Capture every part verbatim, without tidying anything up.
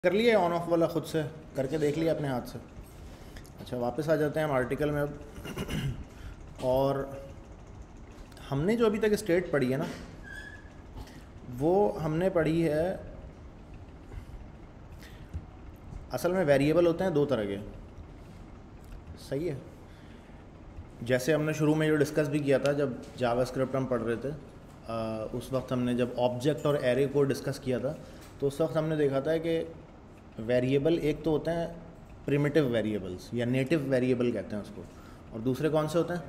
कर लिया on off वाला खुद से करके देख लिया अपने हाथ से। अच्छा, वापस आ जाते हैं हम आर्टिकल में अब। और हमने जो अभी तक स्टेट पढ़ी है ना, वो हमने पढ़ी है, असल में वेरिएबल होते हैं दो तरह के, सही है। जैसे हमने शुरू में जो डिस्कस भी किया था जब जावास्क्रिप्ट हम पढ़ रहे थे, आ, उस वक्त हमने जब ऑब्जेक्ट और एरे को डिस्कस किया था, तो उस वक्त हमने देखा था कि वेरिएबल एक तो होते हैं प्रिमिटिव वेरिएबल्स या नेटिव वेरिएबल कहते हैं उसको, और दूसरे कौन से होते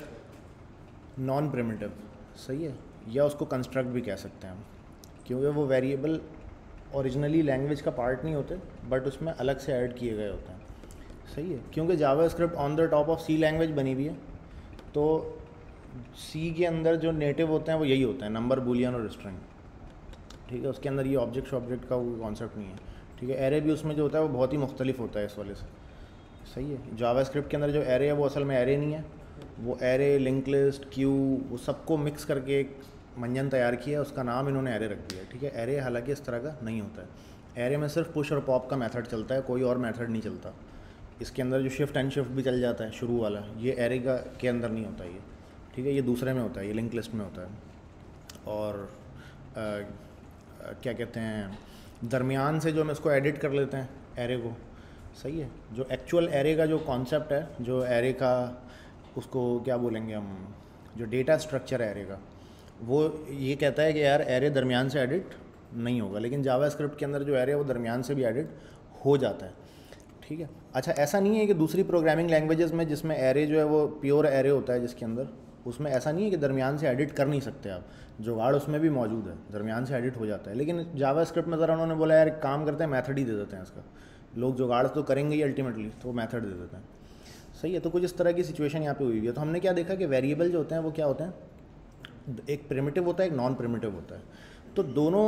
हैं नॉन प्रिमिटिव, सही है, या उसको कंस्ट्रक्ट भी कह सकते हैं हम, क्योंकि वो वेरिएबल ओरिजिनली लैंग्वेज का पार्ट नहीं होते बट उसमें अलग से ऐड किए गए होते हैं, सही है। क्योंकि JavaScript on the top of C language बनी हुई है, तो सी के अंदर जो नेटिव होते हैं वो यही होते हैं, नंबर, बूलियन और स्ट्रिंग, ठीक है। उसके अंदर ये ऑब्जेक्ट ऑब्जेक्ट का वो कॉन्सेप्ट नहीं है, ठीक है। एरे भी उसमें जो होता है वो बहुत ही मुख्तलिफ होता है इस वाले से, सही है। जावास्क्रिप्ट के अंदर जो एरे है वो असल में एरे नहीं है, वो एरे, लिंक लिस्ट, क्यू, वो सबको मिक्स करके एक मंजन तैयार किया है, उसका नाम इन्होंने एरे रख दिया है, ठीक है। एरे हालांकि इस तरह का नहीं होता है, एरे में सिर्फ पुश और पॉप का मेथड चलता है, कोई और मेथड नहीं चलता। इसके अंदर जो शिफ्ट एंड शिफ्ट भी चल जाता है शुरू वाला, ये एरे का के अंदर नहीं होता ये, ठीक है। ये दूसरे में होता है, ये लिंक लिस्ट में होता है। और आ, आ, क्या कहते हैं, दरमियान से जो हम इसको एडिट कर लेते हैं एरे को, सही है। जो एक्चुअल एरे का जो कॉन्सेप्ट है, जो एरे का उसको क्या बोलेंगे हम, जो डेटा स्ट्रक्चर है एरे का, वो ये कहता है कि यार एरे दरमियान से एडिट नहीं होगा, लेकिन जावास्क्रिप्ट के अंदर जो एरे है वो दरमियान से भी एडिट हो जाता है, ठीक है। अच्छा, ऐसा नहीं है कि दूसरी प्रोग्रामिंग लैंग्वेजेस में जिसमें एरे जो है वो प्योर एरे होता है जिसके अंदर, उसमें ऐसा नहीं है कि दरमियान से एडिट कर नहीं सकते आप, जुगाड़ उसमें भी मौजूद है, दरमियान से एडिट हो जाता है। लेकिन जावास्क्रिप्ट में ज़रा उन्होंने बोला यार एक काम करते हैं, मेथड ही दे देते हैं इसका, लोग जुगाड़ तो करेंगे ही अल्टीमेटली, तो वो मेथड दे देते हैं, सही है। तो कुछ इस तरह की सिचुएशन यहाँ पे हुई है। तो हमने क्या देखा कि वेरिएबल जो होते हैं वो क्या होते हैं, एक प्रिमिटिव होता है, एक नॉन प्रिमिटिव होता है। तो दोनों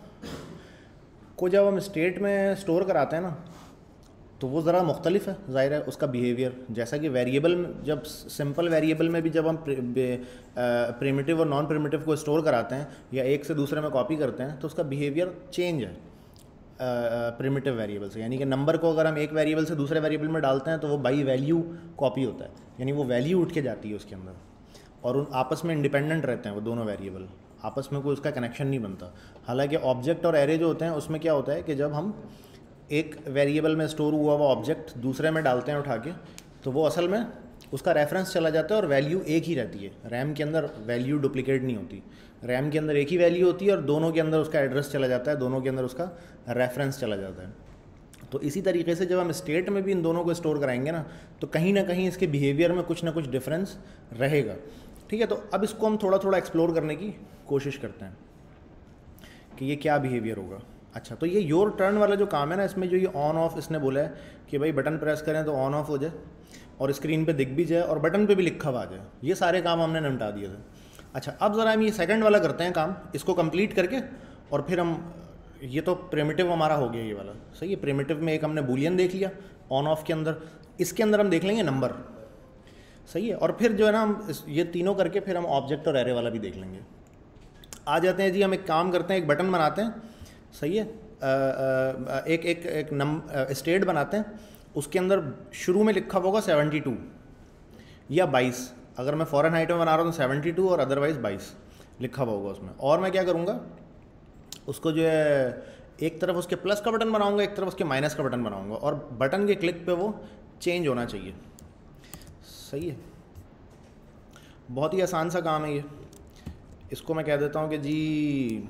को जब हम स्टेट में स्टोर कराते हैं ना, तो वो ज़रा मुख्तलिफ है, ज़ाहिर है उसका बिहेवियर। जैसा कि वेरिएबल में, जब सिंपल वेरिएबल में भी जब हम प्रिमिटिव और नॉन प्रिमिटिव को स्टोर कराते हैं या एक से दूसरे में कॉपी करते हैं, तो उसका बिहेवियर चेंज है प्रिमिटिव वेरिएबल से। यानी कि नंबर को अगर हम एक वेरिएबल से दूसरे वेरिएबल में डालते हैं तो वो बाई वैल्यू कॉपी होता है, यानी वो वैल्यू उठ के जाती है उसके अंदर, और उन आपस में इंडिपेंडेंट रहते हैं वो दोनों वेरिएबल, आपस में कोई उसका कनेक्शन नहीं बनता। हालांकि ऑब्जेक्ट और एरे जो होते हैं उसमें क्या होता है कि जब हम एक वेरिएबल में स्टोर हुआ हुआ ऑब्जेक्ट दूसरे में डालते हैं उठा के, तो वो असल में उसका रेफरेंस चला जाता है और वैल्यू एक ही रहती है। रैम के अंदर वैल्यू डुप्लीकेट नहीं होती, रैम के अंदर एक ही वैल्यू होती है और दोनों के अंदर उसका एड्रेस चला जाता है, दोनों के अंदर उसका रेफरेंस चला जाता है। तो इसी तरीके से जब हम स्टेट में भी इन दोनों को स्टोर कराएंगे ना, तो कहीं ना कहीं इसके बिहेवियर में कुछ ना कुछ डिफरेंस रहेगा, ठीक है। तो अब इसको हम थोड़ा थोड़ा एक्सप्लोर करने की कोशिश करते हैं कि ये क्या बिहेवियर होगा। अच्छा, तो ये योर टर्न वाला जो काम है ना, इसमें जो ये ऑन ऑफ इसने बोला है कि भाई बटन प्रेस करें तो ऑन ऑफ हो जाए और स्क्रीन पे दिख भी जाए और बटन पे भी लिखा हुआ आ जाए, ये सारे काम हमने निपटा दिए थे। अच्छा, अब ज़रा हम ये सेकंड वाला करते हैं काम, इसको कंप्लीट करके, और फिर हम, ये तो प्रिमिटिव हमारा हो गया ये वाला, सही है। प्रिमिटिव में एक हमने बूलियन देख लिया ऑन ऑफ के अंदर, इसके अंदर हम देख लेंगे नंबर, सही है। और फिर जो है ना हम इस ये तीनों करके फिर हम ऑब्जेक्ट और एरे वाला भी देख लेंगे। आ जाते हैं जी, हम एक काम करते हैं, एक बटन बनाते हैं, सही है। आ, आ, एक एक एक नम स्टेट बनाते हैं, उसके अंदर शुरू में लिखा होगा सेवेंटी टू या बाईस, अगर मैं फॉरेन हाइट में बना रहा हूँ तो सेवेंटी टू और अदरवाइज़ बाईस लिखा हुआ होगा उसमें। और मैं क्या करूँगा, उसको जो है एक तरफ उसके प्लस का बटन बनाऊँगा, एक तरफ उसके माइनस का बटन बनाऊँगा, और बटन के क्लिक पे वो चेंज होना चाहिए, सही है। बहुत ही आसान सा काम है ये। इसको मैं कह देता हूँ कि जी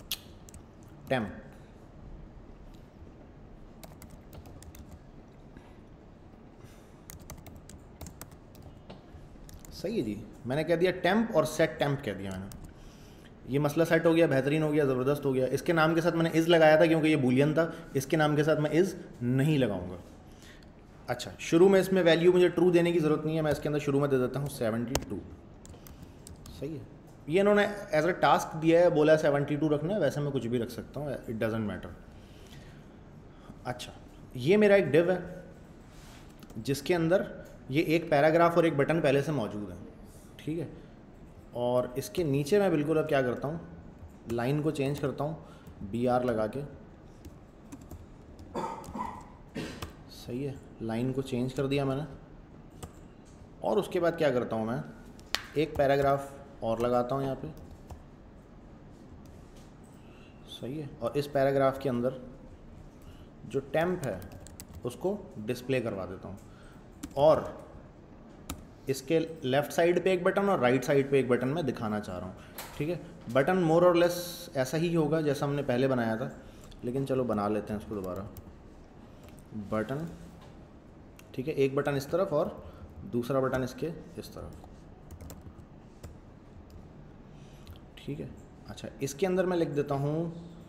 टेम्प, सही है जी। मैंने कह दिया टेम्प और सेट टेम्प कह दिया मैंने, ये मसला सेट हो गया, बेहतरीन हो गया, ज़बरदस्त हो गया। इसके नाम के साथ मैंने इज़ लगाया था क्योंकि ये बूलियन था, इसके नाम के साथ मैं इज़ नहीं लगाऊंगा। अच्छा, शुरू में इसमें वैल्यू मुझे ट्रू देने की ज़रूरत नहीं है, मैं इसके अंदर शुरू में दे देता हूँ सेवेंटी टू, सही है। ये इन्होंने एज अ टास्क दिया है, बोला है सेवेंटी टू रखना है, वैसे मैं कुछ भी रख सकता हूँ, इट डजेंट मैटर। अच्छा, ये मेरा एक डिव है जिसके अंदर ये एक पैराग्राफ और एक बटन पहले से मौजूद है, ठीक है। और इसके नीचे मैं बिल्कुल अब क्या करता हूँ, लाइन को चेंज करता हूँ, बी आर लगा के, सही है, लाइन को चेंज कर दिया मैंने। और उसके बाद क्या करता हूँ मैं, एक पैराग्राफ और लगाता हूँ यहाँ पे। सही है, और इस पैराग्राफ के अंदर जो टेम्प है उसको डिस्प्ले करवा देता हूँ, और इसके लेफ़्ट साइड पे एक बटन और राइट साइड पे एक बटन मैं दिखाना चाह रहा हूँ। ठीक है, बटन मोर और लेस ऐसा ही होगा जैसा हमने पहले बनाया था, लेकिन चलो बना लेते हैं उसको दोबारा। बटन, ठीक है, एक बटन इस तरफ और दूसरा बटन इसके इस तरफ। ठीक है, अच्छा इसके अंदर मैं लिख देता हूँ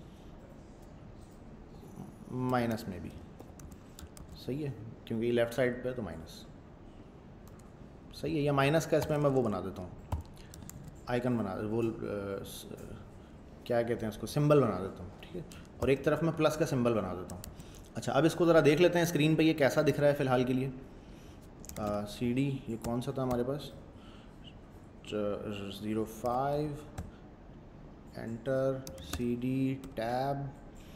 माइनस में भी। सही है, क्योंकि लेफ़्ट साइड पे तो माइनस। सही है, या माइनस का इसमें मैं वो बना देता हूँ, आइकन बना दे वो आ, स, क्या कहते हैं उसको, सिंबल बना देता हूँ। ठीक है, और एक तरफ मैं प्लस का सिंबल बना देता हूँ। अच्छा, अब इसको ज़रा देख लेते हैं स्क्रीन पे ये कैसा दिख रहा है फ़िलहाल के लिए। सी डी ये कौन सा था हमारे पास, zero five, enter, C D tab,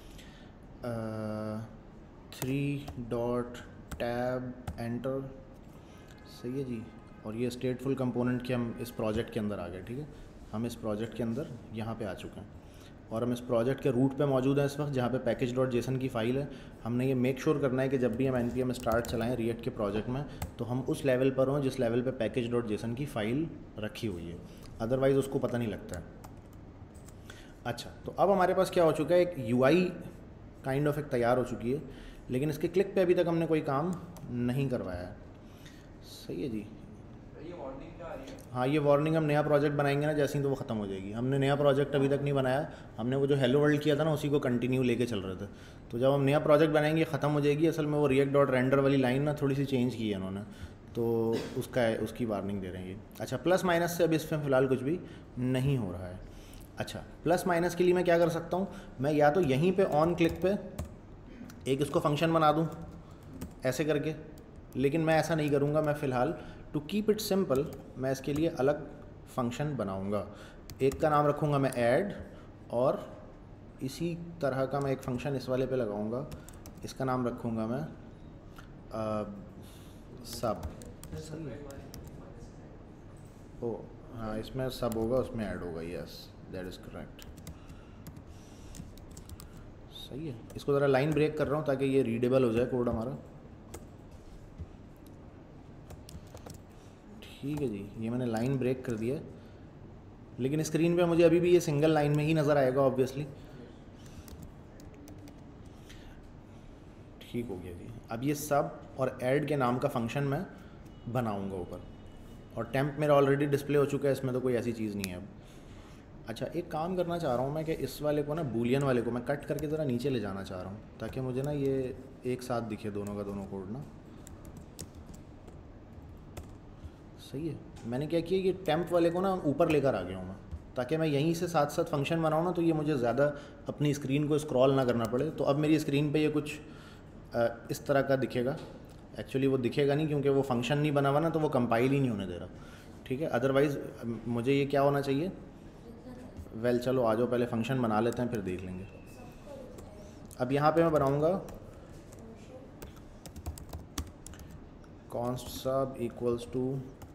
three dot tab, enter. सही है जी, और ये स्टेटफुल कंपोनेंट के हम इस प्रोजेक्ट के अंदर आ गए। ठीक है, हम इस प्रोजेक्ट के अंदर यहाँ पे आ चुके हैं, और हम इस प्रोजेक्ट के रूट पे मौजूद हैं इस वक्त, जहाँ पे पैकेज डॉट जेसन की फ़ाइल है। हमने ये मेक श्योर करना है कि जब भी हम एन पी एम स्टार्ट चलाएं रिएक्ट के प्रोजेक्ट में, तो हम उस लेवल पर हों जिस लेवल पे पैकेज डॉट जेसन की फ़ाइल रखी हुई है, अदरवाइज़ उसको पता नहीं लगता है। अच्छा, तो अब हमारे पास क्या हो चुका है, एक यू आई काइंड ऑफ एक तैयार हो चुकी है, लेकिन इसके क्लिक पे अभी तक हमने कोई काम नहीं करवाया है। सही है जी, हाँ ये वार्निंग हम नया प्रोजेक्ट बनाएंगे ना जैसे ही, तो वो ख़त्म हो जाएगी। हमने नया प्रोजेक्ट अभी तक नहीं बनाया, हमने वो जो हेलो वर्ल्ड किया था ना उसी को कंटिन्यू लेके चल रहे थे। तो जब हम नया प्रोजेक्ट बनाएंगे ख़त्म हो जाएगी। असल में वो रिएक्ट डॉट रेंडर वाली लाइन ना थोड़ी सी चेंज की है उन्होंने, तो उसका उसकी वार्निंग दे रहे हैं ये। अच्छा, प्लस माइनस से अभी इसमें फ़िलहाल कुछ भी नहीं हो रहा है। अच्छा, प्लस माइनस के लिए मैं क्या कर सकता हूँ, मैं या तो यहीं पर ऑन क्लिक पे एक इसको फंक्शन बना दूँ ऐसे करके, लेकिन मैं ऐसा नहीं करूँगा। मैं फ़िलहाल टू कीप इट सिंपल मैं इसके लिए अलग फंक्शन बनाऊँगा। एक का नाम रखूँगा मैं ऐड, और इसी तरह का मैं एक फंक्शन इस वाले पे लगाऊँगा, इसका नाम रखूँगा मैं सब। ओ हाँ, इसमें सब होगा उसमें ऐड होगा, यस दैट इज़ करेक्ट। सही है, इसको ज़रा लाइन ब्रेक कर रहा हूँ ताकि ये रीडेबल हो जाए कोड हमारा। ठीक है जी, ये मैंने लाइन ब्रेक कर दिया, लेकिन स्क्रीन पे मुझे अभी भी ये सिंगल लाइन में ही नज़र आएगा ऑब्वियसली। ठीक हो गया जी। अब ये सब और ऐड के नाम का फंक्शन मैं बनाऊंगा ऊपर, और टेम्प मेरा ऑलरेडी डिस्प्ले हो चुका है, इसमें तो कोई ऐसी चीज़ नहीं है अब। अच्छा, एक काम करना चाह रहा हूँ मैं कि इस वाले को ना, बूलियन वाले को मैं कट करके ज़रा नीचे ले जाना चाह रहा हूँ, ताकि मुझे ना ये एक साथ दिखे दोनों का दोनों कोड ना। सही है, मैंने क्या किया, ये टेम्प वाले को ना ऊपर लेकर आ गया हूँ मैं, ताकि मैं यहीं से साथ साथ फंक्शन बनाऊँ ना, तो ये मुझे ज़्यादा अपनी स्क्रीन को स्क्रॉल ना करना पड़े। तो अब मेरी स्क्रीन पे ये कुछ आ, इस तरह का दिखेगा। एक्चुअली वो दिखेगा नहीं, क्योंकि वो फंक्शन नहीं बना हुआ ना, तो वो कंपाइल ही नहीं होने दे रहा। ठीक है, अदरवाइज़ मुझे ये क्या होना चाहिए, वेल well, चलो आ जाओ पहले फंक्शन बना लेते हैं फिर देख लेंगे। अब यहाँ पे मैं बनाऊँगा कॉन्स्ट सब इक्वल्स टू,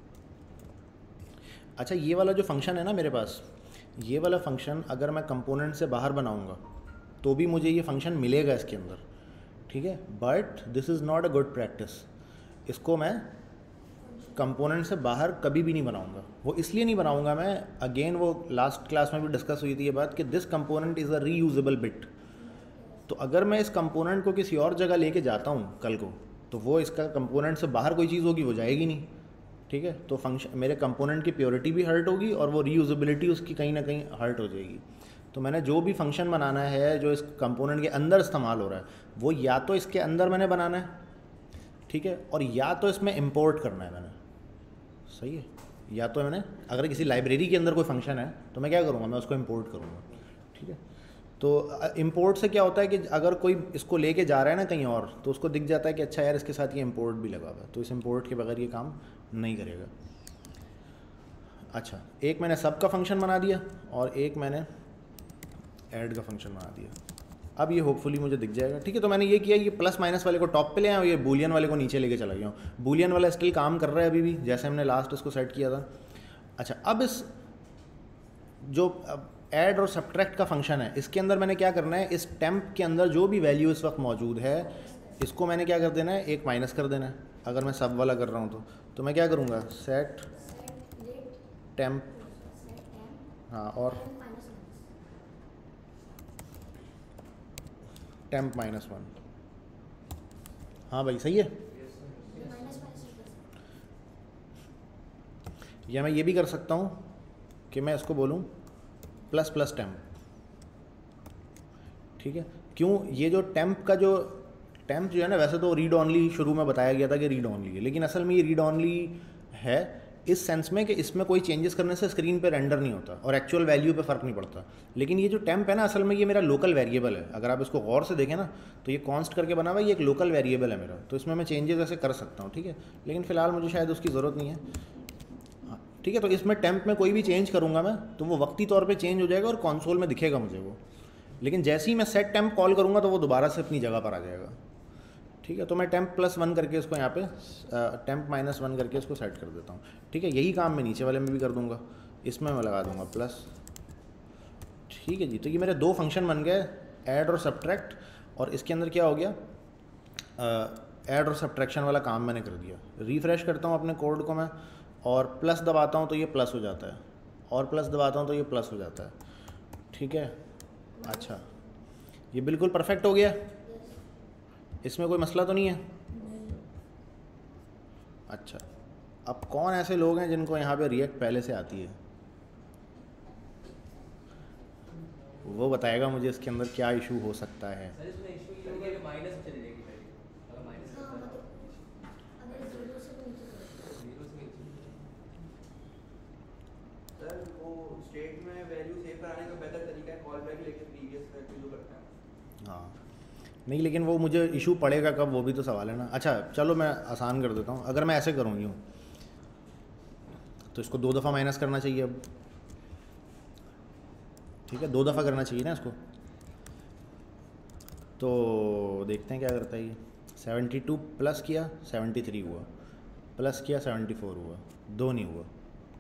अच्छा ये वाला जो फंक्शन है ना मेरे पास, ये वाला फंक्शन अगर मैं कंपोनेंट से बाहर बनाऊँगा तो भी मुझे ये फंक्शन मिलेगा इसके अंदर। ठीक है, but this is not a good practice. इसको मैं कंपोनेंट से बाहर कभी भी नहीं बनाऊंगा। वो इसलिए नहीं बनाऊंगा मैं, अगेन वो लास्ट क्लास में भी डिस्कस हुई थी ये बात कि this component is a reusable bit. तो अगर मैं इस कंपोनेंट को किसी और जगह लेके जाता हूँ कल को, तो वो इसका कंपोनेंट से बाहर कोई चीज़ होगी वो जाएगी नहीं। ठीक है, तो फंक्शन मेरे कंपोनेंट की प्योरिटी भी हर्ट होगी और वो रीयूजेबिलिटी उसकी कहीं ना कहीं हर्ट हो जाएगी। तो मैंने जो भी फंक्शन बनाना है जो इस कंपोनेंट के अंदर इस्तेमाल हो रहा है, वो या तो इसके अंदर मैंने बनाना है, ठीक है, और या तो इसमें इंपोर्ट करना है मैंने। सही है, या तो मैंने अगर किसी लाइब्रेरी के अंदर कोई फंक्शन है तो मैं क्या करूँगा, मैं उसको इंपोर्ट करूँगा। ठीक है, तो इंपोर्ट से क्या होता है कि अगर कोई इसको लेके जा रहा है ना कहीं और, तो उसको दिख जाता है कि अच्छा यार इसके साथ ये इंपोर्ट भी लगा हुआ है, तो इस इंपोर्ट के बगैर ये काम नहीं करेगा। अच्छा, एक मैंने सब का फंक्शन बना दिया और एक मैंने ऐड का फंक्शन बना दिया। अब ये होपफुली मुझे दिख जाएगा। ठीक है, तो मैंने ये किया, ये प्लस माइनस वाले को टॉप पे ले आया और ये बूलियन वाले को नीचे लेके चला गया हूँ। बूलियन वाला स्टिल काम कर रहा है अभी भी, जैसे हमने लास्ट इसको सेट किया था। अच्छा, अब इस जो ऐड और सब्ट्रैक्ट का फंक्शन है, इसके अंदर मैंने क्या करना है, इस टेम्प के अंदर जो भी वैल्यू इस वक्त मौजूद है इसको मैंने क्या कर देना है, एक माइनस कर देना है। अगर मैं सब वाला कर रहा हूँ तो तो मैं क्या करूँगा, सेट टेम्प, हाँ, और टेम्प माइनस वन। हाँ भाई सही है। या मैं ये भी कर सकता हूँ कि मैं इसको बोलूँ प्लस प्लस टेम्प। ठीक है, क्यों, ये जो टेम्प का जो टेम्प जो है ना, वैसे तो रीड ऑनली शुरू में बताया गया था कि रीड ऑनली है, लेकिन असल में ये रीड ऑनली है इस सेंस में कि इसमें कोई चेंजेस करने से स्क्रीन पे रेंडर नहीं होता और एक्चुअल वैल्यू पे फ़र्क नहीं पड़ता। लेकिन ये जो टेम्प है ना, असल में ये मेरा लोकल वेरिएबल है। अगर आप इसको गौर से देखें ना तो ये कॉन्स्ट करके बना हुआ है, ये एक लोकल वेरिएबल है मेरा, तो इसमें मैं चेंजेस ऐसे कर सकता हूँ। ठीक है, लेकिन फ़िलहाल मुझे शायद उसकी ज़रूरत नहीं है। हाँ ठीक है, तो इसमें टेम्प में कोई भी चेंज करूँगा मैं तो वो वक्ती तौर पर चेंज हो जाएगा और कॉन्सोल में दिखेगा मुझे वो, लेकिन जैसे ही मैं सेट टेम्प कॉल करूँगा तो वो दोबारा से अपनी जगह पर आ जाएगा। ठीक है, तो मैं टेम्प प्लस वन करके इसको यहाँ पे टेम्प माइनस वन करके इसको सेट कर देता हूँ। ठीक है, यही काम मैं नीचे वाले में भी कर दूँगा, इसमें मैं लगा दूँगा प्लस। ठीक है जी, तो ये मेरे दो फंक्शन बन गए, ऐड और सब्ट्रैक्ट, और इसके अंदर क्या हो गया, ऐड और सब्ट्रैक्शन वाला काम मैंने कर दिया। रिफ़्रेश करता हूँ अपने कोड को मैं, और प्लस दबाता हूँ तो ये प्लस हो जाता है, और प्लस दबाता हूँ तो ये प्लस हो जाता है। ठीक है, अच्छा ये बिल्कुल परफेक्ट हो गया, इसमें कोई मसला तो नहीं है। अच्छा, अब कौन ऐसे लोग हैं जिनको यहाँ पे रिएक्ट पहले से आती है, वो बताएगा मुझे इसके अंदर क्या इशू हो सकता है। सर वो स्टेट में वैल्यू सेव कराने का बेहतर तरीका है कॉल बैक लेके प्रीवियस वैल्यू जो करता है। हाँ नहीं, लेकिन वो मुझे इशू पड़ेगा कब, वो भी तो सवाल है ना। अच्छा चलो मैं आसान कर देता हूँ, अगर मैं ऐसे करूँ यूँ तो इसको दो दफ़ा माइनस करना चाहिए अब। ठीक है, दो दफ़ा करना चाहिए ना इसको, तो देखते हैं क्या करता है ये। सेवेंटी टू प्लस किया सेवेंटी थ्री हुआ, प्लस किया सेवेंटी फोर हुआ, दो नहीं हुआ।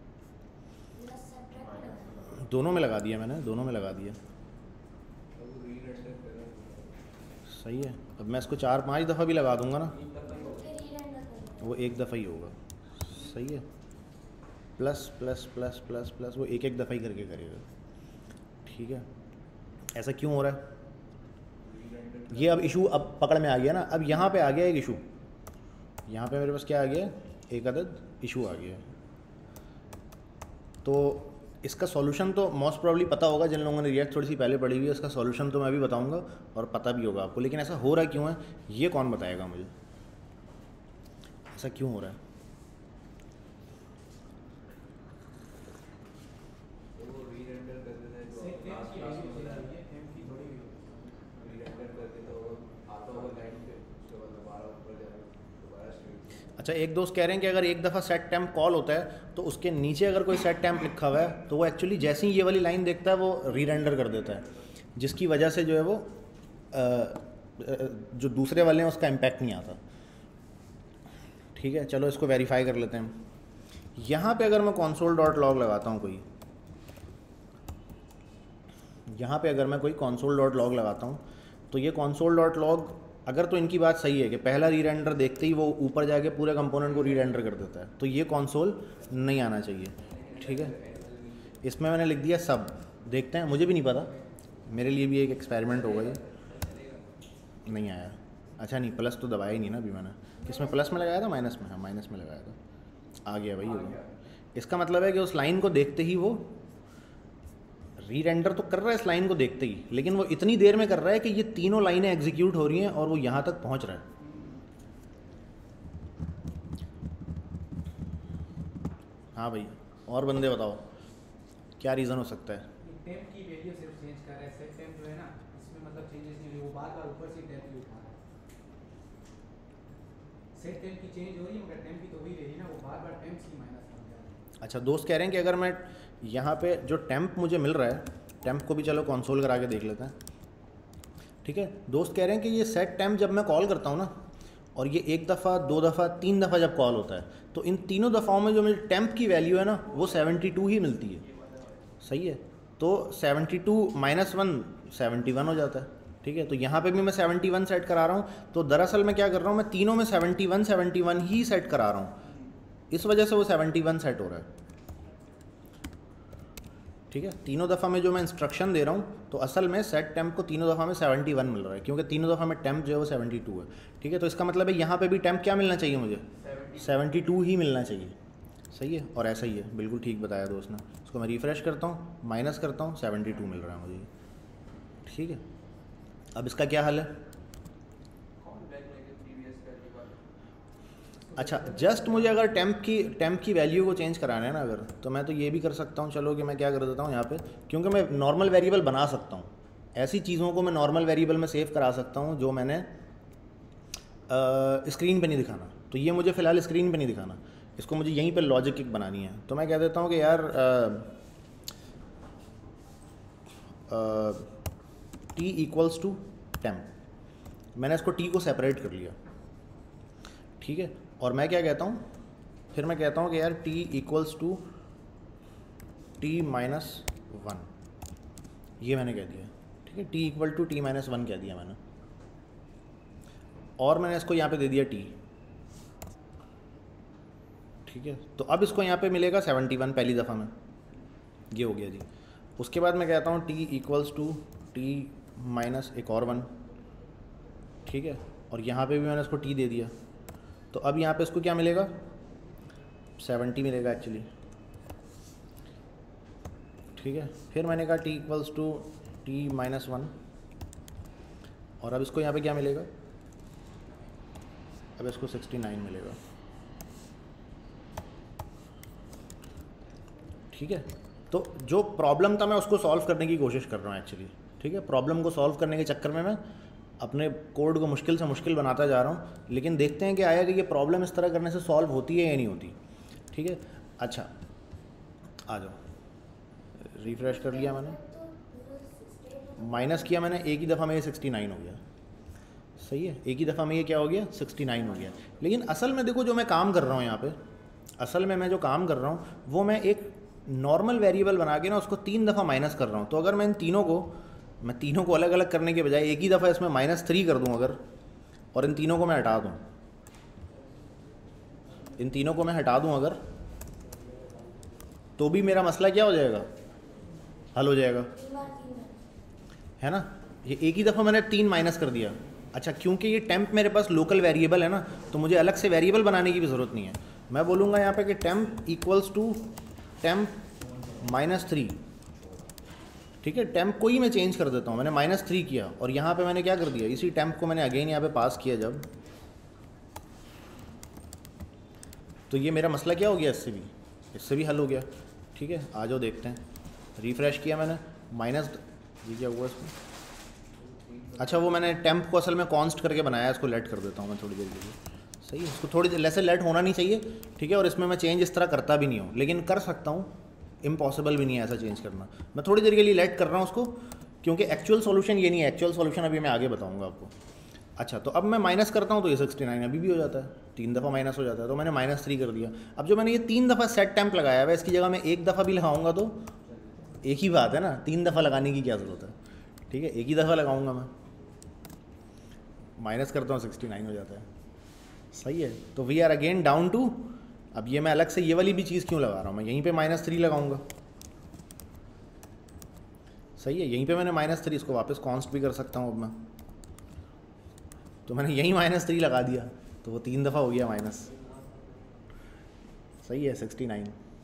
दोनों में लगा दिया मैंने, दोनों में लगा दिया। सही है, अब मैं इसको चार पांच दफ़ा भी लगा दूंगा ना, वो एक दफ़ा ही होगा। सही है, plus plus plus plus plus, वो एक एक दफ़ा ही करके करेगा। ठीक है, ऐसा क्यों हो रहा है, ये अब इशू अब पकड़ में आ गया ना। अब यहाँ पे आ गया एक इशू, यहाँ पे मेरे पास क्या आ गया, एक अदद इशू आ गया। तो इसका सॉल्यूशन तो मोस्ट प्रॉब्ली पता होगा जिन लोगों ने रिएक्ट थोड़ी सी पहले पढ़ी हुई है, इसका सॉल्यूशन तो मैं भी बताऊंगा और पता भी होगा आपको, लेकिन ऐसा हो रहा क्यों है ये कौन बताएगा मुझे, ऐसा क्यों हो रहा है। अच्छा, एक दोस्त कह रहे हैं कि अगर एक दफ़ा सेट टेम्प कॉल होता है तो उसके नीचे अगर कोई सेट टेम्प लिखा हुआ है तो वो एक्चुअली जैसे ही ये वाली लाइन देखता है वो री रेंडर कर देता है, जिसकी वजह से जो है वो जो दूसरे वाले हैं उसका इम्पैक्ट नहीं आता। ठीक है, चलो इसको वेरीफाई कर लेते हैं। यहाँ पे अगर मैं कंसोल डॉट लॉग लगाता हूँ कोई, यहाँ पे अगर मैं कोई कंसोल डॉट लॉग लगाता हूँ तो ये कंसोल डॉट लॉग, अगर तो इनकी बात सही है कि पहला री रेंडर देखते ही वो ऊपर जाके पूरे कंपोनेंट को री रेंडर कर देता है, तो ये कंसोल नहीं आना चाहिए। ठीक है, इसमें मैंने लिख दिया सब, देखते हैं, मुझे भी नहीं पता, मेरे लिए भी एक एक्सपेरिमेंट होगा ये। नहीं आया, अच्छा नहीं, प्लस तो दबाया ही नहीं ना अभी मैंने, इसमें प्लस में लगाया था माइनस में, हाँ माइनस में लगाया था, आ गया भाई ये। इसका मतलब है कि उस लाइन को देखते ही वो री रेंडर तो कर रहा है इस लाइन को देखते ही, लेकिन वो इतनी देर में कर रहा है कि ये तीनों लाइनें एग्जीक्यूट हो रही हैं और वो यहाँ तक पहुँच रहा है। हाँ भाई, और बंदे बताओ क्या रीज़न हो सकता है। टेम्प की वैल्यू सिर्फ चेंज कर रहा है, सेट टेम्प जो है ना इसमें मतलब चेंजेस नहीं हुए, वो बार बार ऊपर से टेम्प ही उठा रहा है। सेट टेम्प की चेंज हो रही है मगर टेम्प की तो वही रही ना, वो बार बार टेम्प ही माइनस कर रहा है। अच्छा, दोस्त कह रहे हैं कि अगर मैं यहाँ पे जो टेम्प मुझे मिल रहा है, टेम्प को भी चलो कंसोल करा के देख लेते हैं। ठीक है, दोस्त कह रहे हैं कि ये सेट टेम्प जब मैं कॉल करता हूँ ना, और ये एक दफ़ा, दो दफ़ा, तीन दफ़ा जब कॉल होता है, तो इन तीनों दफ़ाओं में जो मेरी टेम्प की वैल्यू है ना वो सेवेंटी टू ही मिलती है। सही है, तो seventy two minus one seventy one हो जाता है। ठीक है, तो यहाँ पे भी मैं सेवेंटी वन सेट करा रहा हूँ, तो दरअसल मैं क्या कर रहा हूँ, मैं तीनों में सेवेंटी वन सेवेंटी वन ही सेट करा रहा हूँ, इस वजह से वो सेवेंटी वन सेट हो रहा है। ठीक है, तीनों दफ़ा में जो मैं इंस्ट्रक्शन दे रहा हूँ तो असल में सेट टेम्प को तीनों दफ़ा में सेवेंटी वन मिल रहा है, क्योंकि तीनों दफ़ा में टेम्प जो है वो सेवेंटी टू है। ठीक है, तो इसका मतलब है यहाँ पे भी टेम्प क्या मिलना चाहिए मुझे, सेवेंटी टू ही मिलना चाहिए। सही है, और ऐसा ही है, बिल्कुल ठीक बताया दोस्त ने। इसको मैं रिफ़्रेश करता हूँ, माइनस करता हूँ, सेवेंटी टू मिल रहा है मुझे। ठीक है, अब इसका क्या हल है। अच्छा, जस्ट मुझे अगर टेम्प की टेम्प की वैल्यू को चेंज कराना है ना अगर, तो मैं तो ये भी कर सकता हूँ। चलो कि मैं क्या कर देता हूँ यहाँ पे, क्योंकि मैं नॉर्मल वेरिएबल बना सकता हूँ, ऐसी चीज़ों को मैं नॉर्मल वेरिएबल में सेव करा सकता हूँ जो मैंने स्क्रीन पे नहीं दिखाना। तो ये मुझे फ़िलहाल स्क्रीन पे नहीं दिखाना, इसको मुझे यहीं पे लॉजिक एक बनानी है। तो मैं कह देता हूँ कि यार टी इक्वल्स टू टेम्प, मैंने इसको टी को सेपरेट कर लिया। ठीक है, और मैं क्या कहता हूँ, फिर मैं कहता हूँ कि यार t equals to T minus one, ये मैंने कह दिया। ठीक है, t equal to T minus one कह दिया मैंने, और मैंने इसको यहाँ पे दे दिया t। ठीक है, तो अब इसको यहाँ पे मिलेगा सेवेंटी वन पहली दफ़ा में, ये हो गया जी। उसके बाद मैं कहता हूँ t equals to T minus एक और वन। ठीक है, और यहाँ पे भी मैंने इसको t दे दिया, तो अब यहाँ पे इसको क्या मिलेगा, सेवेंटी मिलेगा एक्चुअली। ठीक है, फिर मैंने कहा t equals to T minus one, और अब इसको यहाँ पे क्या मिलेगा, अब इसको सिक्सटी नाइन मिलेगा। ठीक है, तो जो प्रॉब्लम था मैं उसको सॉल्व करने की कोशिश कर रहा हूँ एक्चुअली। ठीक है, प्रॉब्लम को सॉल्व करने के चक्कर में मैं अपने कोड को मुश्किल से मुश्किल बनाता जा रहा हूँ, लेकिन देखते हैं कि आया कि ये प्रॉब्लम इस तरह करने से सॉल्व होती है या नहीं होती। ठीक है, अच्छा आ जाओ, रिफ्रेश कर लिया मैंने, माइनस किया मैंने, एक ही दफ़ा में ये सिक्सटी नाइन हो गया। सही है, एक ही दफ़ा में ये क्या हो गया, सिक्सटी नाइन हो गया। लेकिन असल में देखो जो मैं काम कर रहा हूँ यहाँ पे, असल में मैं जो काम कर रहा हूँ वो मैं एक नॉर्मल वेरिएबल बना के ना उसको तीन दफ़ा माइनस कर रहा हूँ। तो अगर मैं इन तीनों को मैं तीनों को अलग अलग करने के बजाय एक ही दफ़ा इसमें माइनस थ्री कर दूँ अगर, और इन तीनों को मैं हटा दूँ, इन तीनों को मैं हटा दूँ अगर, तो भी मेरा मसला क्या हो जाएगा, हल हो जाएगा, है ना। ये एक ही दफ़ा मैंने तीन माइनस कर दिया। अच्छा, क्योंकि ये टेम्प मेरे पास लोकल वेरिएबल है ना, तो मुझे अलग से वेरिएबल बनाने की भी ज़रूरत नहीं है। मैं बोलूँगा यहाँ पे कि temp equals to temp minus three. ठीक है, टेम्प को ही मैं चेंज कर देता हूँ, मैंने माइनस थ्री किया, और यहाँ पे मैंने क्या कर दिया, इसी टेम्प को मैंने अगेन यहाँ पे पास किया जब, तो ये मेरा मसला क्या हो गया, इससे भी इससे भी हल हो गया। ठीक है, आ जाओ देखते हैं, रिफ़्रेश किया मैंने, माइनस, ये क्या हुआ इसमें, अच्छा वो मैंने टेम्प को असल में कॉन्स्ट करके बनाया, इसको लेट कर देता हूँ मैं थोड़ी देर के लिए। सही है, इसको थोड़ी देर ऐसे लेट होना नहीं चाहिए। ठीक है, और इसमें मैं चेंज इस तरह करता भी नहीं हूँ, लेकिन कर सकता हूँ, इम्पॉसिबल भी नहीं है ऐसा चेंज करना। मैं थोड़ी देर के लिए लेट कर रहा हूँ उसको, क्योंकि एक्चुअल सॉल्यूशन ये नहीं है, एक्चुअल सॉल्यूशन अभी मैं आगे बताऊँगा आपको। अच्छा, तो अब मैं माइनस करता हूँ तो ये सिक्सटी नाइन अभी भी हो जाता है, तीन दफ़ा माइनस हो जाता है, तो मैंने माइनस थ्री कर दिया। अब जो मैंने ये तीन दफ़ा सेट टेम्प लगाया है, इसकी जगह मैं एक दफ़ा भी लगाऊंगा तो एक ही बात है ना, तीन दफ़ा लगाने की क्या ज़रूरत है। ठीक है, एक ही दफ़ा लगाऊंगा मैं, माइनस करता हूँ सिक्सटी नाइन हो जाता है। सही है, तो we are again down to, अब ये मैं अलग से ये वाली भी चीज़ क्यों लगा रहा हूँ, मैं यहीं पे माइनस थ्री लगाऊंगा। सही है, यहीं पे मैंने माइनस थ्री, इसको वापस कॉन्स्ट भी कर सकता हूँ अब मैं, तो मैंने यहीं माइनस थ्री लगा दिया, तो वो तीन दफ़ा हो गया माइनस। सही है, सिक्सटी नाइन।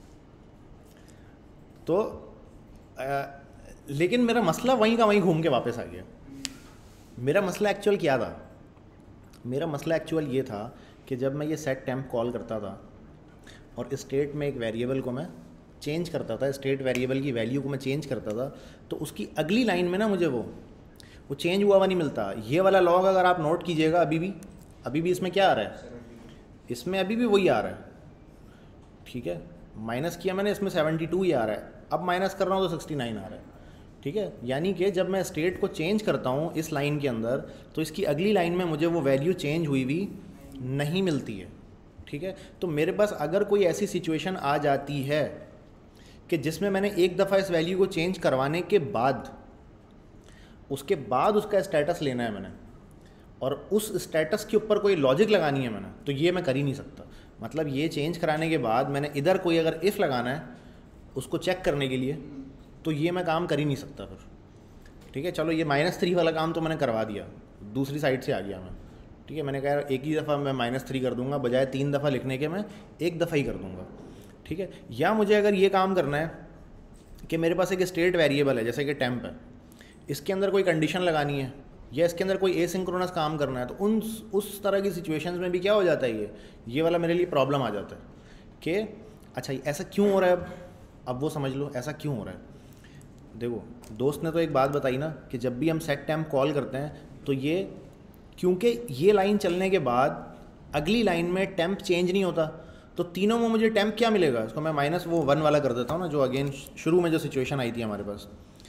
तो आ, लेकिन मेरा मसला वहीं का वहीं घूम के वापस आ गया। मेरा मसला एक्चुअल क्या था, मेरा मसला एक्चुअल ये था कि जब मैं ये सेट टेम्प कॉल करता था और स्टेट में एक वेरिएबल को मैं चेंज करता था, स्टेट वेरिएबल की वैल्यू को मैं चेंज करता था, तो उसकी अगली लाइन में ना मुझे वो वो चेंज हुआ हुआ नहीं मिलता। ये वाला लॉग अगर आप नोट कीजिएगा, अभी भी अभी भी इसमें क्या आ रहा है, इसमें अभी भी वही आ रहा है। ठीक है, माइनस किया मैंने, इसमें सेवेंटी टू ही आ रहा है, अब माइनस कर रहा हूँ तो सिक्सटी नाइन आ रहा है। ठीक है, यानी कि जब मैं स्टेट को चेंज करता हूँ इस लाइन के अंदर, तो इसकी अगली लाइन में मुझे वो वैल्यू चेंज हुई भी नहीं मिलती है। ठीक है, तो मेरे पास अगर कोई ऐसी सिचुएशन आ जाती है कि जिसमें मैंने एक दफ़ा इस वैल्यू को चेंज करवाने के बाद उसके बाद उसका स्टेटस लेना है मैंने, और उस स्टेटस के ऊपर कोई लॉजिक लगानी है मैंने, तो ये मैं कर ही नहीं सकता। मतलब ये चेंज कराने के बाद मैंने इधर कोई अगर इफ़ लगाना है उसको चेक करने के लिए, तो ये मैं काम कर ही नहीं सकता फिर। ठीक है, चलो ये माइनस थ्री वाला काम तो मैंने करवा दिया, दूसरी साइड से आ गया मैं। ठीक है, मैंने कहा एक ही दफ़ा मैं माइनस थ्री कर दूंगा, बजाय तीन दफ़ा लिखने के मैं एक दफ़ा ही कर दूंगा। ठीक है, या मुझे अगर ये काम करना है कि मेरे पास एक स्टेट वेरिएबल है जैसे कि टेम्प है, इसके अंदर कोई कंडीशन लगानी है या इसके अंदर कोई एसिंक्रोनस काम करना है, तो उन उस तरह की सिचुएशंस में भी क्या हो जाता है, ये ये वाला मेरे लिए प्रॉब्लम आ जाता है कि अच्छा ऐसा क्यों हो रहा है। अब अब वो समझ लो ऐसा क्यों हो रहा है। देखो, दोस्त ने तो एक बात बताई ना कि जब भी हम सेट टेम्प कॉल करते हैं तो ये, क्योंकि ये लाइन चलने के बाद अगली लाइन में टेम्प चेंज नहीं होता, तो तीनों में मुझे टेम्प क्या मिलेगा, इसको मैं माइनस वो वन वाला कर देता हूँ ना, जो अगेन शुरू में जो सिचुएशन आई थी हमारे पास।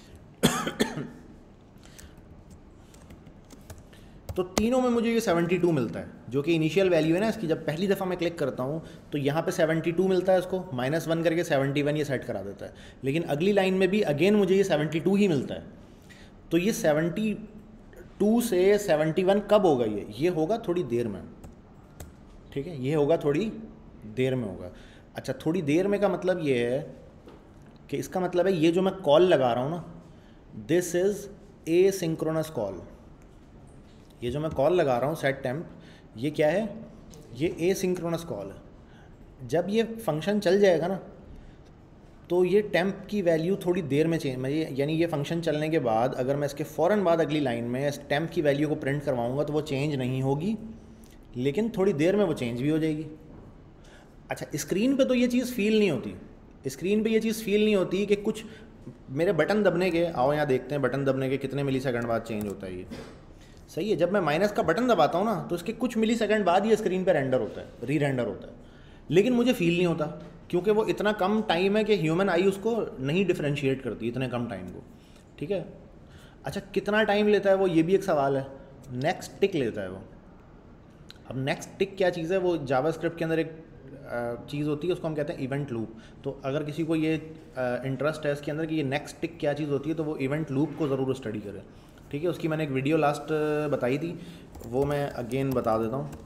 तो तीनों में मुझे ये सेवेंटी टू मिलता है, जो कि इनिशियल वैल्यू है ना इसकी। जब पहली दफ़ा मैं क्लिक करता हूँ तो यहाँ पे सेवेंटी टू मिलता है, इसको माइनस वन करके सेवेंटी वन ये सेट करा देता है। लेकिन अगली लाइन में भी अगेन मुझे ये सेवेंटी टू ही मिलता है। तो ये सेवेंटी टू से सेवेंटी वन कब होगा, ये ये होगा थोड़ी देर में। ठीक है, ये होगा थोड़ी देर में होगा। अच्छा, थोड़ी देर में का मतलब ये है कि इसका मतलब है ये जो मैं कॉल लगा रहा हूँ ना, this is a synchronous call. ये जो मैं कॉल लगा रहा हूँ सेट टेम्प, ये क्या है, ये ए सिंक्रोनस कॉल है। जब ये फंक्शन चल जाएगा ना, तो ये टेम्प की वैल्यू थोड़ी देर में चेंज, यानी ये फंक्शन चलने के बाद अगर मैं इसके फ़ौरन बाद अगली लाइन में इस टेम्प की वैल्यू को प्रिंट करवाऊँगा तो वो चेंज नहीं होगी, लेकिन थोड़ी देर में वो चेंज भी हो जाएगी। अच्छा, स्क्रीन पे तो ये चीज़ फील नहीं होती, स्क्रीन पे ये चीज़ फील नहीं होती कि कुछ मेरे बटन दबने के, आओ यहाँ देखते हैं बटन दबने के कितने मिली सेकंड बाद चेंज होता है ये। सही है, जब मैं माइनस का बटन दबाता हूँ ना तो इसके कुछ मिली सेकंड बाद ये स्क्रीन पे रेंडर होता है, री रेंडर होता है, लेकिन मुझे फील नहीं होता क्योंकि वो इतना कम टाइम है कि ह्यूमन आई उसको नहीं डिफ्रेंशिएट करती इतने कम टाइम को। ठीक है, अच्छा कितना टाइम लेता है वो, ये भी एक सवाल है। नेक्स्ट टिक लेता है वो। अब नेक्स्ट टिक क्या चीज़ है, वो जावास्क्रिप्ट के अंदर एक चीज़ होती है, उसको हम कहते हैं इवेंट लूप। तो अगर किसी को ये इंटरेस्ट है इसके अंदर कि ये नेक्स्ट टिक क्या चीज़ होती है, तो वो इवेंट लूप को ज़रूर स्टडी करें। ठीक है, उसकी मैंने एक वीडियो लास्ट बताई थी, वो मैं अगेन बता देता हूँ।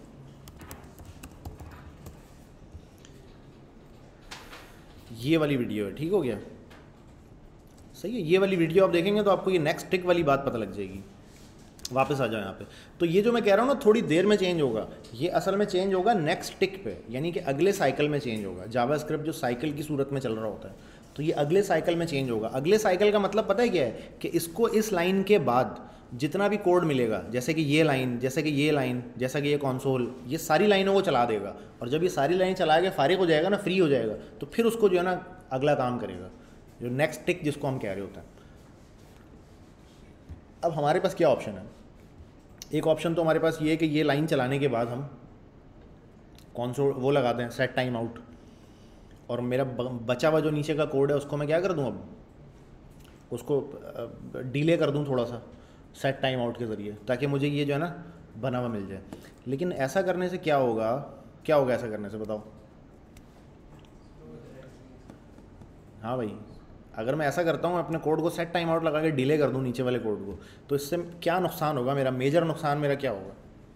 ये वाली वीडियो है, ठीक हो गया, सही है। ये वाली वीडियो आप देखेंगे तो आपको ये नेक्स्ट टिक वाली बात पता लग जाएगी। वापस आ जाओ यहाँ पे। तो ये जो मैं कह रहा हूँ ना थोड़ी देर में चेंज होगा, ये असल में चेंज होगा नेक्स्ट टिक पे, यानी कि अगले साइकिल में चेंज होगा। जावास्क्रिप्ट जो साइकिल की सूरत में चल रहा होता है, तो ये अगले साइकिल में चेंज होगा। अगले साइकिल का मतलब पता है क्या है, कि इसको इस लाइन के बाद जितना भी कोड मिलेगा, जैसे कि ये लाइन, जैसे कि ये लाइन, जैसा कि ये कंसोल, ये सारी लाइनों को चला देगा। और जब ये सारी लाइन चला के फारिग हो जाएगा ना, फ्री हो जाएगा, तो फिर उसको जो है ना अगला काम करेगा, जो नेक्स्ट टिक जिसको हम कह रहे होते हैं। अब हमारे पास क्या ऑप्शन है, एक ऑप्शन तो हमारे पास ये है कि ये लाइन चलाने के बाद हम कंसोल वो लगा दें सेट टाइम आउट, और मेरा बचा हुआ जो नीचे का कोड है उसको मैं क्या कर दूं, अब उसको डिले कर दूं थोड़ा सा सेट टाइम आउट के ज़रिए, ताकि मुझे ये जो है ना बना हुआ मिल जाए। लेकिन ऐसा करने से क्या होगा, क्या होगा ऐसा करने से बताओ। हाँ भाई, अगर मैं ऐसा करता हूँ अपने कोड को सेट टाइम आउट लगा के डिले कर दूँ नीचे वाले कोड को, तो इससे क्या नुकसान होगा, मेरा मेजर नुकसान मेरा क्या होगा।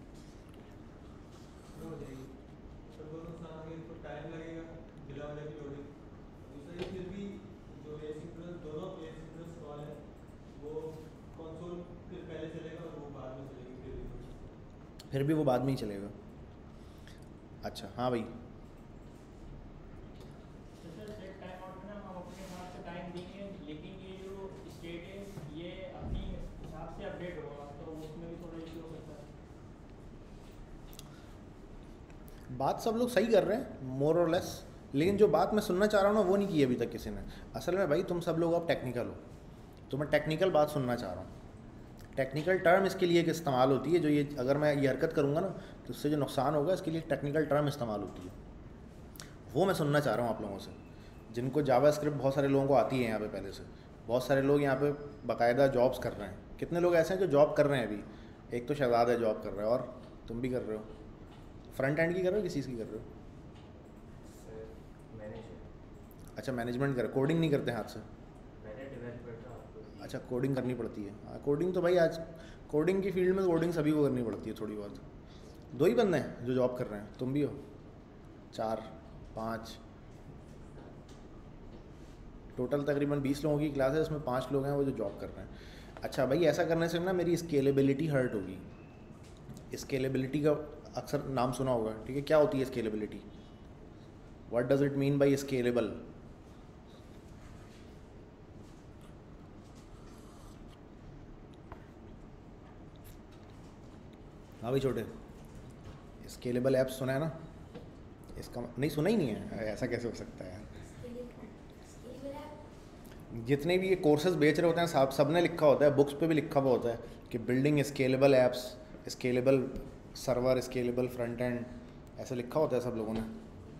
फिर भी वो बाद में ही चलेगा। अच्छा हाँ भाई, बात सब लोग सही कर रहे हैं मोर और लेस, लेकिन जो बात मैं सुनना चाह रहा हूँ ना वो नहीं की अभी तक किसी ने। असल में भाई तुम सब लोग अब टेक्निकल हो, तो मैं टेक्निकल बात सुनना चाह रहा हूँ। टेक्निकल टर्म इसके लिए एक इस्तेमाल होती है, जो ये अगर मैं ये हरकत करूँगा ना तो उससे जो नुकसान होगा इसके लिए टेक्निकल टर्म इस्तेमाल होती है, वो मैं सुनना चाह रहा हूँ आप लोगों से, जिनको जावास्क्रिप्ट बहुत सारे लोगों को आती है यहाँ पे पहले से। बहुत सारे लोग यहाँ पे बाकायदा जॉब्स कर रहे हैं। कितने लोग ऐसे हैं जो जॉब कर रहे हैं अभी? एक तो शहजाद है जॉब कर रहा है, और तुम भी कर रहे हो। फ्रंट एंड की कर रहे हो, किस चीज़ की कर रहे हो? अच्छा, मैनेजमेंट कर, कोडिंग नहीं करते हाथ से? अच्छा, कोडिंग करनी पड़ती है। हाँ, कोडिंग तो भाई आज कोडिंग की फील्ड में कोडिंग सभी को करनी पड़ती है थोड़ी बहुत। दो ही बंदे हैं जो जॉब कर रहे हैं, तुम भी हो, चार पाँच, टोटल तकरीबन बीस लोगों की क्लास है, उसमें पाँच लोग हैं वो जो जॉब कर रहे हैं। अच्छा भाई, ऐसा करने से ना मेरी स्केलेबिलिटी हर्ट होगी। स्केलेबिलिटी का अक्सर नाम सुना होगा, ठीक है? क्या होती है scalability? What does it mean by scalable? हाँ भाई छोटे, स्केलेबल ऐप सुना है ना? इसका नहीं सुना ही नहीं है, ऐसा कैसे हो सकता है यार? जितने भी ये कोर्सेज बेच रहे होते हैं सब सब ने लिखा होता है, बुक्स पे भी लिखा हुआ होता है कि building scalable apps, scalable server, scalable front end, ऐसे लिखा होता है सब लोगों ने।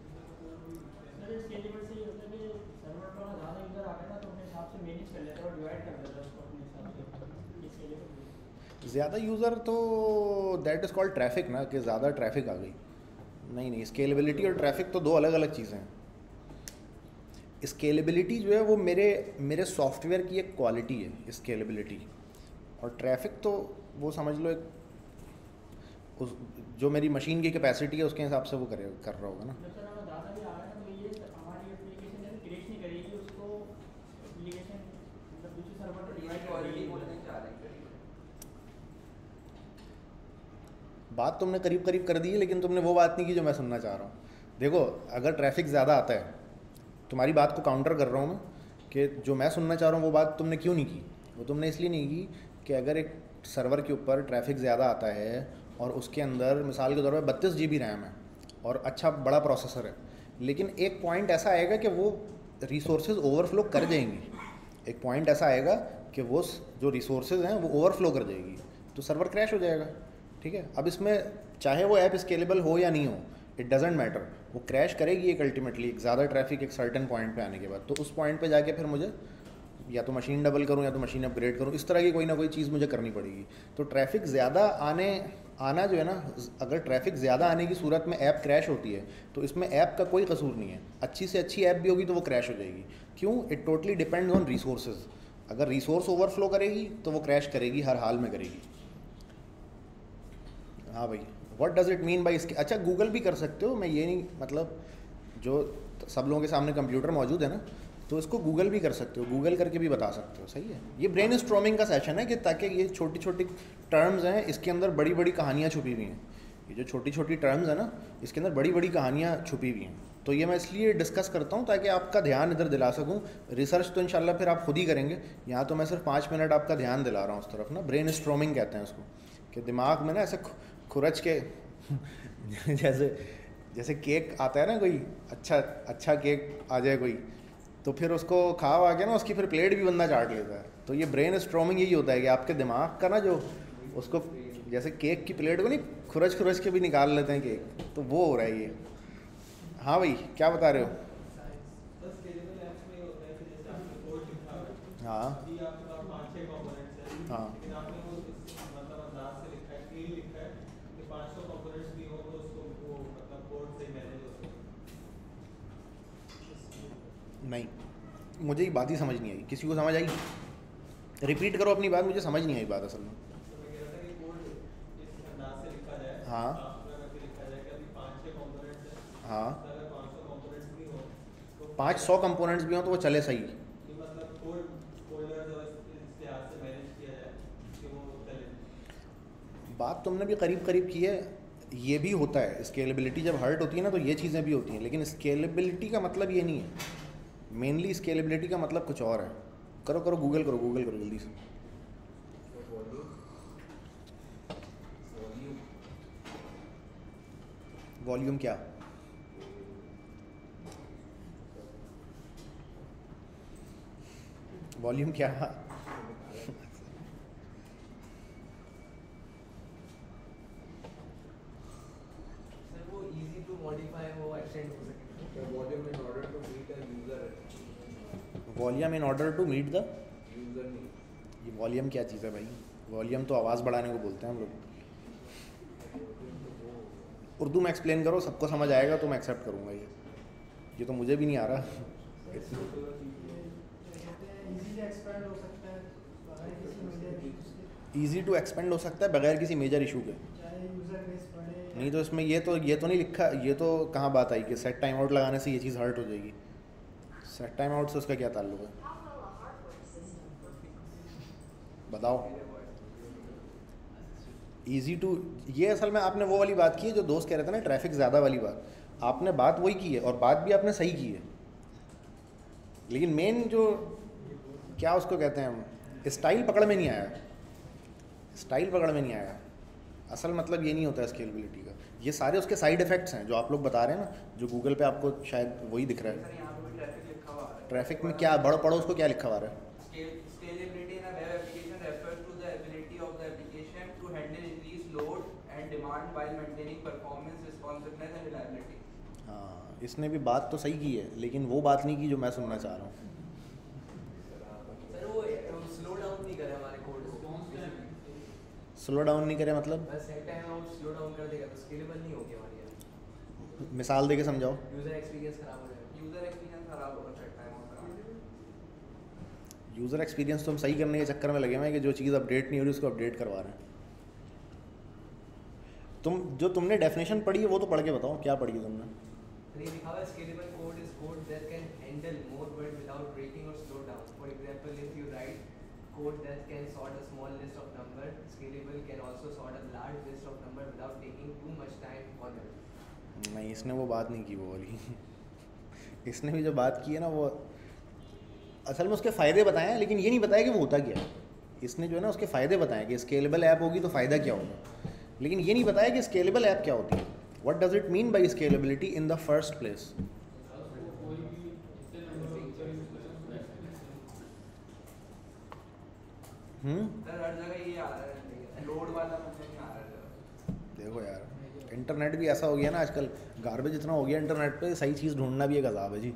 ज़्यादा यूज़र तो दैट इज़ कॉल्ड ट्रैफिक ना, कि ज़्यादा ट्रैफिक आ गई। नहीं नहीं, स्केलेबिलिटी और ट्रैफिक तो दो अलग अलग चीज़ें हैं। स्केलेबिलिटी जो है वो मेरे मेरे सॉफ्टवेयर की एक क्वालिटी है स्केलेबिलिटी, और ट्रैफिक तो वो समझ लो एक उस जो मेरी मशीन की कैपेसिटी है उसके हिसाब से वो करे कर रहा होगा ना। बात तुमने करीब करीब कर दी है, लेकिन तुमने वो बात नहीं की जो मैं सुनना चाह रहा हूँ। देखो, अगर ट्रैफिक ज़्यादा आता है, तुम्हारी बात को काउंटर कर रहा हूँ मैं, कि जो मैं सुनना चाह रहा हूँ वो बात तुमने क्यों नहीं की? वो तुमने इसलिए नहीं की कि अगर एक सर्वर के ऊपर ट्रैफिक ज़्यादा आता है और उसके अंदर मिसाल के तौर पर बत्तीस जी बी रैम है और अच्छा बड़ा प्रोसेसर है, लेकिन एक पॉइंट ऐसा आएगा कि वो रिसोर्सेज ओवरफ्लो कर जाएंगी। एक पॉइंट ऐसा आएगा कि वो जो रिसोर्सेज हैं वो ओवरफ्लो कर जाएगी, तो सर्वर क्रैश हो जाएगा। ठीक है, अब इसमें चाहे वो ऐप स्केलेबल हो या नहीं हो, इट डजेंट मैटर, वो क्रैश करेगी एक अल्टीमेटली, एक ज़्यादा ट्रैफिक एक सर्टेन पॉइंट पे आने के बाद। तो उस पॉइंट पे जाके फिर मुझे या तो मशीन डबल करूँ या तो मशीन अपग्रेड करूँ, इस तरह की कोई ना कोई चीज़ मुझे करनी पड़ेगी। तो ट्रैफिक ज़्यादा आने आना जो है ना, अगर ट्रैफिक ज़्यादा आने की सूरत में ऐप क्रैश होती है तो इसमें ऐप का कोई कसूर नहीं है। अच्छी से अच्छी ऐप भी होगी तो वो क्रैश हो जाएगी। क्यों? It totally depends on resources. अगर रिसोर्स ओवरफ्लो करेगी तो वो क्रैश करेगी, हर हाल में करेगी। हाँ भाई, what does it mean by इसके? अच्छा, गूगल भी कर सकते हो, मैं ये नहीं, मतलब जो सब लोगों के सामने कंप्यूटर मौजूद है ना, तो इसको गूगल भी कर सकते हो, गूगल करके भी बता सकते हो। सही है, ये ब्रेन स्ट्रॉमिंग का सेशन है कि ताकि ये छोटी छोटी टर्म्स हैं, इसके अंदर बड़ी बड़ी कहानियाँ छुपी हुई हैं। ये जो छोटी छोटी टर्म्स हैं ना, इसके अंदर बड़ी बड़ी कहानियाँ छुपी हुई हैं। तो ये मैं इसलिए डिस्कस करता हूँ ताकि आपका ध्यान इधर दिला सकूँ। रिसर्च तो इंशाल्लाह फिर आप खुद ही करेंगे, यहाँ तो मैं सिर्फ पाँच मिनट आपका ध्यान दिला रहा हूँ उस तरफ ना। ब्रेन स्ट्रॉमिंग कहते हैं उसको, कि दिमाग में ना ऐसे खुरच के जैसे जैसे केक आता है ना, कोई अच्छा अच्छा केक आ जाए कोई, तो फिर उसको खाओ आके ना, उसकी फिर प्लेट भी बंदा चाट लेता है। तो ये ब्रेन स्ट्रॉमिंग यही होता है कि आपके दिमाग का ना, जो उसको जैसे केक की प्लेट को नहीं खुरच खुरच के भी निकाल लेते हैं केक, तो वो हो रहा है ये। हाँ भाई, क्या बता रहे हो? हाँ हाँ नहीं, मुझे ये बात ही समझ नहीं आई। किसी को समझ आई? रिपीट करो अपनी बात, मुझे समझ नहीं आई बात असल में। हाँ हाँ, पाँच सौ कंपोनेंट्स भी हों तो वो चले सही। बात तुमने भी करीब करीब की है। ये भी होता है, स्केलेबिलिटी जब हर्ट होती है ना तो ये चीज़ें भी होती हैं, लेकिन स्केलेबिलिटी का मतलब ये नहीं है। मेनली स्केलेबिलिटी का मतलब कुछ और है। करो करो, गूगल करो, गूगल करो जल्दी से। वॉल्यूम क्या? वॉल्यूम क्या? Volume in order to meet the ये वॉल्यूम क्या चीज़ है भाई? वॉल्यूम तो आवाज़ बढ़ाने को बोलते हैं हम लोग। उर्दू में एक्सप्लेन करो, सबको समझ आएगा तो मैं एक्सेप्ट करूँगा। ये ये तो मुझे भी नहीं आ रहा। ईजी टू एक्सपेंड हो सकता है बगैर किसी मेजर इशू के। नहीं तो इसमें ये तो ये तो नहीं लिखा, ये तो कहाँ बात आई कि सेट टाइम आउट लगाने से ये चीज़ हर्ट हो जाएगी। सेट टाइम आउट से उसका क्या ताल्लुक है, बताओ? ईजी टू, ये असल में आपने वो वाली बात की है जो दोस्त कह रहे थे ना, ट्रैफिक ज़्यादा वाली बात। आपने बात वही की है और बात भी आपने सही की है, लेकिन मेन जो क्या उसको कहते हैं हम, स्टाइल पकड़ में नहीं आया। स्टाइल पकड़ में नहीं आया। असल मतलब ये नहीं होता है स्केलेबिलिटी का। ये सारे उसके साइड इफ़ेक्ट्स हैं जो आप लोग बता रहे हैं ना, जो गूगल पे आपको शायद वही दिख रहा है। सर यहाँ पे भी ट्रैफिक लिखा हुआ है। ट्रैफिक में क्या बड़ो पड़ो उसको क्या लिखा हुआ है? Scalability in a web application refers to the ability of the application to handle increased load and demand while maintaining performance, responsiveness and reliability. हाँ, इसने भी बात तो सही की है, लेकिन वो बात नहीं की जो मैं सुनना चाह रहा हूँ। सर वो स्लो डाउन नहीं करे हमारे कोड को। स्लो डाउन नहीं करे मतलब? बस set time out slow down कर देगा तो स्केलेबल नहीं होगी हमारी ऐप। मिसाल दे के समझाओ। यूजर एक्सपीरियंस खराब हो जाएगा। यूजर एक्सपीरियंस खराब होगा सेट टाइम आउट कराने से। यूज़र एक्सपीरियंस तो हम सही करने के चक्कर में लगे हुए हैं कि जो चीज़ अपडेट नहीं हो रही उसको अपडेट करवा रहे हैं। तुम जो तुमने डेफिनेशन पढ़ी है वो तो पढ़ के बताओ, क्या पढ़ी है तुमने? ये लिखा हुआ है scalable code is code that can handle more word without breaking और slow down. For example if you write code that can sort a small list of number, scalable can also sort a large list of number without taking too much time for them. नहीं, इसने वो बात नहीं की वो वाली। इसने भी जो बात की है ना वो असल में उसके फ़ायदे बताए हैं, लेकिन ये नहीं बताया कि वो होता क्या है। इसने जो है ना उसके फ़ायदे बताए कि स्केलेबल ऐप होगी तो फ़ायदा क्या होगा, लेकिन ये नहीं बताया कि स्केलेबल ऐप क्या होती है। What does it mean by scalability in the first place? Hmm sir हर जगह ये आ रहा है, लोड वाला मुझे नहीं आ रहा है। देखो यार, इंटरनेट भी ऐसा हो गया ना आजकल, गार्बेज इतना हो गया इंटरनेट पे, सही चीज़ ढूंढना भी एक अजाब है जी।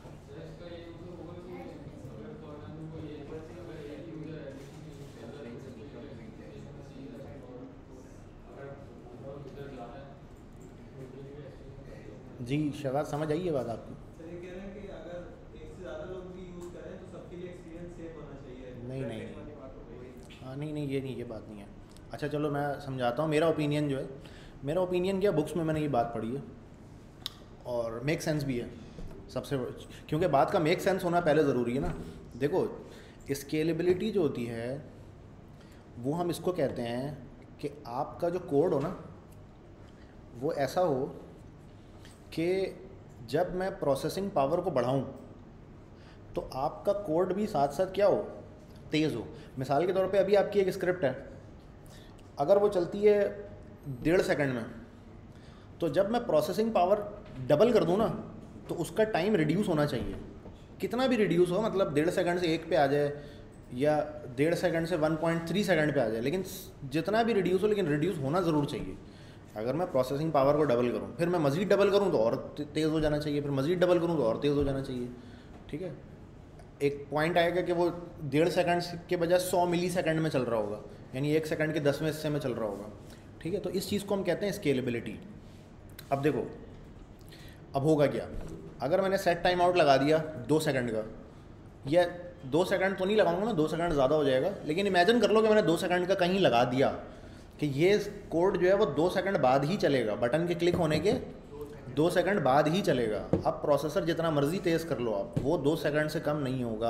जी शहबाज, समझ आई है बात आपकी? सर ये कह रहे हैं कि अगर एक से ज़्यादा लोग भी यूज़ करें तो सबके लिए एक्सपीरियंस सेम होना चाहिए। नहीं नहीं Traffic वाली बात हो गई। हाँ नहीं नहीं, ये नहीं, ये बात नहीं है। अच्छा चलो मैं समझाता हूँ मेरा ओपिनियन जो है। मेरा ओपिनियन क्या, बुक्स में मैंने ये बात पढ़ी है और मेक सेंस भी है सबसे, क्योंकि बात का मेक सेंस होना पहले ज़रूरी है ना। देखो स्केलेबिलिटी जो होती है वो हम इसको कहते हैं कि आपका जो कोड हो ना वो ऐसा हो कि जब मैं प्रोसेसिंग पावर को बढ़ाऊं तो आपका कोड भी साथ साथ क्या हो, तेज़ हो। मिसाल के तौर पे अभी आपकी एक स्क्रिप्ट है, अगर वो चलती है डेढ़ सेकंड में, तो जब मैं प्रोसेसिंग पावर डबल कर दूं ना तो उसका टाइम रिड्यूस होना चाहिए। कितना भी रिड्यूस हो, मतलब डेढ़ सेकंड से एक पे आ जाए या डेढ़ सेकंड से वन पॉइंट थ्री सेकंड पे आ जाए, लेकिन जितना भी रिड्यूस हो, लेकिन रिड्यूस होना ज़रूर चाहिए। अगर मैं प्रोसेसिंग पावर को डबल करूं, फिर मैं मज़ीद डबल करूं तो और तेज़ हो जाना चाहिए, फिर मज़ीद डबल करूं तो और तेज़ हो जाना चाहिए। ठीक है, एक पॉइंट आएगा कि वो डेढ़ सेकंड के बजाय सौ मिली सेकंड में चल रहा होगा, यानी एक सेकंड के दसवें हिस्से में चल रहा होगा। ठीक है, तो इस चीज़ को हम कहते हैं स्केलेबिलिटी। अब देखो अब होगा क्या, अगर मैंने सेट टाइम आउट लगा दिया दो सेकंड का, या दो सेकंड तो नहीं लगाऊंगा ना, दो सेकंड ज़्यादा हो जाएगा, लेकिन इमेजिन कर लो कि मैंने दो सेकंड का कहीं लगा दिया कि ये कोड जो है वो दो सेकंड बाद ही चलेगा, बटन के क्लिक होने के दो सेकंड बाद ही चलेगा। अब प्रोसेसर जितना मर्जी तेज़ कर लो आप, वो दो सेकंड से कम नहीं होगा,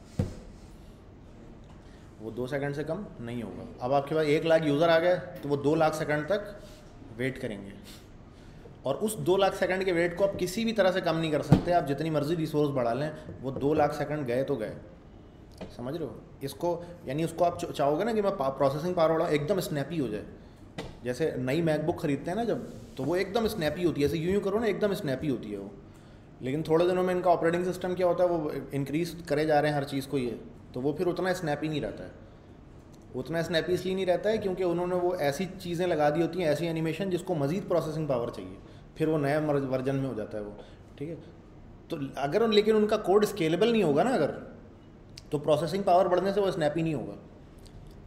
वो दो सेकंड से कम नहीं होगा। अब आपके पास एक लाख यूज़र आ गए तो वो दो लाख सेकंड तक वेट करेंगे, और उस दो लाख सेकंड के वेट को आप किसी भी तरह से कम नहीं कर सकते। आप जितनी मर्जी रिसोर्स बढ़ा लें, वो दो लाख सेकंड गए तो गए। समझ रहे हो इसको? यानी उसको आप चाहोगे ना कि मैं प्रोसेसिंग पावर बढ़ाऊँ, एकदम स्नैपी हो जाए। जैसे नई मैकबुक खरीदते हैं ना जब, तो वो एकदम स्नैपी होती है, ऐसे यूँ यूँ करो ना, एकदम स्नैपी होती है वो। लेकिन थोड़े दिनों में इनका ऑपरेटिंग सिस्टम क्या होता है, वो इंक्रीज़ करे जा रहे हैं हर चीज़ को ये, तो वो फिर उतना स्नैपी नहीं रहता है। उतना स्नैपी इसलिए नहीं रहता है क्योंकि उन्होंने वो ऐसी चीज़ें लगा दी होती हैं, ऐसी एनिमेशन जिसको मज़ीद प्रोसेसिंग पावर चाहिए, फिर वो नया वर्जन में हो जाता है वो। ठीक है, तो अगर लेकिन उनका कोड स्केलेबल नहीं होगा ना अगर, तो प्रोसेसिंग पावर बढ़ने से वो स्नैपी नहीं होगा।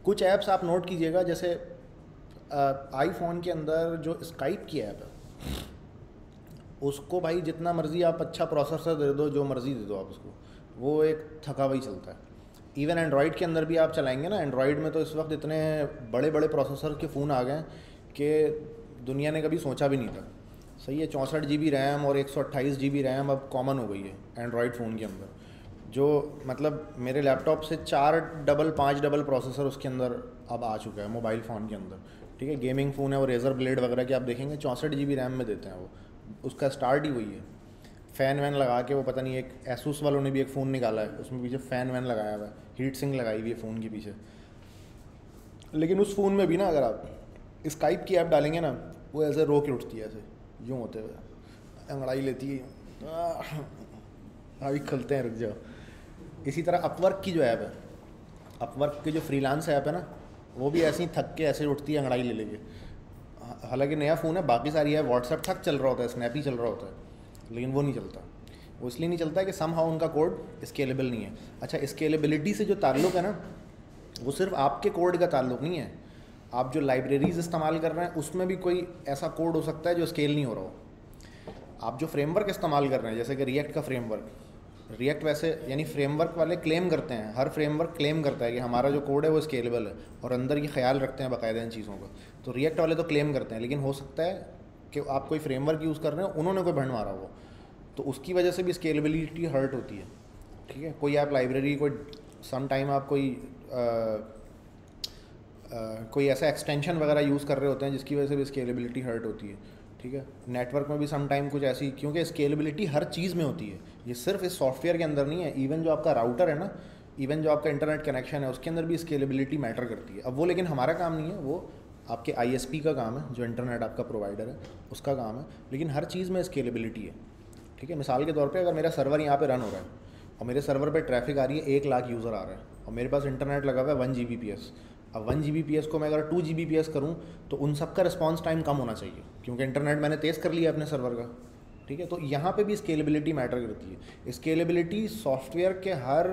कुछ ऐप्स आप नोट कीजिएगा, जैसे आईफोन के अंदर जो स्काइप की ऐप है उसको भाई जितना मर्ज़ी आप अच्छा प्रोसेसर दे दो, जो मर्ज़ी दे दो आप उसको, वो एक थका हुआ ही चलता है। इवन एंड्रॉयड के अंदर भी आप चलाएंगे ना, एंड्रॉयड में तो इस वक्त इतने बड़े बड़े प्रोसेसर के फ़ोन आ गए हैं कि दुनिया ने कभी सोचा भी नहीं था। सही है, चौंसठ जी बी रैम और एक सौ अट्ठाईस जी बी रैम अब कॉमन हो गई है एंड्रॉयड फ़ोन के अंदर, जो मतलब मेरे लैपटॉप से चार डबल पाँच डबल प्रोसेसर उसके अंदर अब आ चुका है मोबाइल फ़ोन के अंदर। ठीक है, गेमिंग फ़ोन है, वो रेजर ब्लेड वगैरह के आप देखेंगे चौंसठ जी बी रैम में देते हैं, वो उसका स्टार्ट ही वही है। फ़ैन वैन लगा के, वो पता नहीं एक एसूस वालों ने भी एक फ़ोन निकाला है, उसमें पीछे फ़ैन वैन लगाया हुआ है, हीट सिंक लगाई हुई है फ़ोन के पीछे। लेकिन उस फ़ोन में भी ना अगर आप स्काइप की ऐप डालेंगे ना, वो ऐसे रो के उठती है, ऐसे यूँ होते हुए अंगड़ाई लेती है, अभी खुलते हैं, रुक जाओ। इसी तरह अपवर्क की जो ऐप है, अपवर्क की जो फ्रीलांस ऐप है ना, वो भी ऐसे ही थक के ऐसे उठती है अंगड़ाई ले लेके। हालांकि नया फ़ोन है, बाकी सारी है, व्हाट्सएप थक चल रहा होता है, स्नैपी चल रहा होता है, लेकिन वो नहीं चलता। वो इसलिए नहीं चलता है कि समहाउ उनका कोड स्केलेबल नहीं है। अच्छा, स्केलेबिलिटी से जो ताल्लुक़ है ना, वो सिर्फ आपके कोड का ताल्लुक़ नहीं है, आप जो लाइब्रेरीज इस्तेमाल कर रहे हैं उसमें भी कोई ऐसा कोड हो सकता है जो स्केल नहीं हो रहा हो। आप जो फ्रेमवर्क इस्तेमाल कर रहे हैं, जैसे कि रिएक्ट का फ्रेमवर्क, रिएक्ट वैसे यानी फ्रेमवर्क वाले क्लेम करते हैं, हर फ्रेमवर्क क्लेम करता है कि हमारा जो कोड है वो स्केलेबल है, और अंदर ये ख्याल रखते हैं बाकायदा इन चीज़ों का। तो रिएक्ट वाले तो क्लेम करते हैं, लेकिन हो सकता है कि आप कोई फ्रेमवर्क यूज़ कर रहे हो, उन्होंने कोई भंड मारा हो, तो उसकी वजह से भी स्केलेबिलिटी हर्ट होती है। ठीक है, कोई आप लाइब्रेरी, कोई सम टाइम आप कोई आ, आ, कोई ऐसा एक्सटेंशन वगैरह यूज़ कर रहे होते हैं जिसकी वजह से भी स्केलेबिलिटी हर्ट होती है। ठीक है, नेटवर्क में भी सम टाइम कुछ ऐसी, क्योंकि स्केलेबिलिटी हर चीज़ में होती है, ये सिर्फ इस सॉफ्टवेयर के अंदर नहीं है। इवन जो आपका राउटर है ना, इवन जो आपका इंटरनेट कनेक्शन है, उसके अंदर भी स्केलेबिलिटी मैटर करती है। अब वो लेकिन हमारा काम नहीं है, वो आपके आईएसपी का काम है, जो इंटरनेट आपका प्रोवाइडर है उसका काम है, लेकिन हर चीज़ में स्केलेबिलिटी है। ठीक है, मिसाल के तौर पे अगर मेरा सर्वर यहाँ पे रन हो रहा है और मेरे सर्वर पे ट्रैफिक आ रही है, एक लाख यूज़र आ रहा है और मेरे पास इंटरनेट लगा हुआ है one G B P S. अब one G B P S को मैं अगर two G B P S करूँ तो उन सब का रिस्पॉन्स टाइम कम होना चाहिए, क्योंकि इंटरनेट मैंने तेज़ कर लिया अपने सर्वर का। ठीक है, तो यहाँ पे भी स्केलेबिलिटी मैटर करती है। स्केलेबिलिटी सॉफ्टवेयर के हर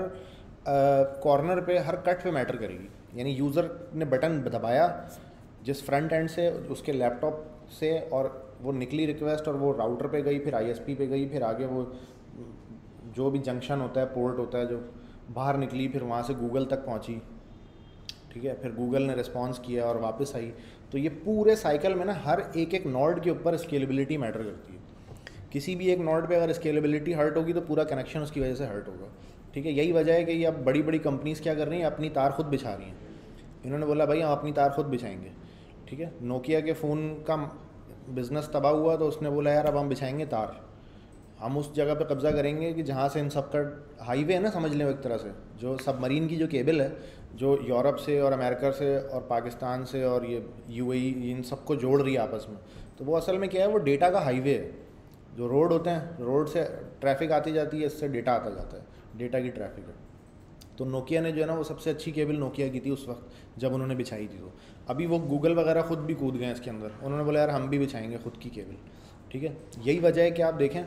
कॉर्नर पे, हर कट पे मैटर करेगी। यानी यूज़र ने बटन दबाया जिस फ्रंट एंड से, उसके लैपटॉप से, और वो निकली रिक्वेस्ट और वो राउटर पे गई, फिर आईएसपी पे गई, फिर आगे वो जो भी जंक्शन होता है, पोर्ट होता है, जो बाहर निकली, फिर वहाँ से गूगल तक पहुँची। ठीक है, फिर गूगल ने रिस्पॉन्स किया और वापस आई। तो ये पूरे साइकिल में ना हर एक एक नोड के ऊपर स्केलेबिलिटी मैटर करती है। किसी भी एक नोड पे अगर स्केलेबिलिटी हर्ट होगी तो पूरा कनेक्शन उसकी वजह से हर्ट होगा। ठीक है, यही वजह है कि ये अब बड़ी बड़ी कंपनीज़ क्या कर रही हैं, अपनी तार खुद बिछा रही हैं। इन्होंने बोला भाई हम अपनी तार खुद बिछाएंगे। ठीक है, नोकिया के फ़ोन का बिज़नेस तबाह हुआ तो उसने बोला यार अब हम बिछाएंगे तार, हम उस जगह पे कब्ज़ा करेंगे कि जहाँ से इन सब का हाईवे है ना, समझ लें एक तरह से, जो सबमरीन की जो केबल है, जो यूरोप से और अमेरिका से और पाकिस्तान से और ये यूएई, इन सबको जोड़ रही है आपस में। तो वो असल में क्या है, वो डेटा का हाईवे है। जो रोड होते हैं, रोड से ट्रैफिक आती जाती है, इससे डेटा आता जाता है, डेटा की ट्रैफिक है। तो नोकिया ने जो है ना, वो सबसे अच्छी केबल नोकिया की थी उस वक्त जब उन्होंने बिछाई थी। तो अभी वो गूगल वगैरह खुद भी कूद गए इसके अंदर, उन्होंने बोला यार हम भी बिछाएंगे खुद की केबल। ठीक है, यही वजह है कि आप देखें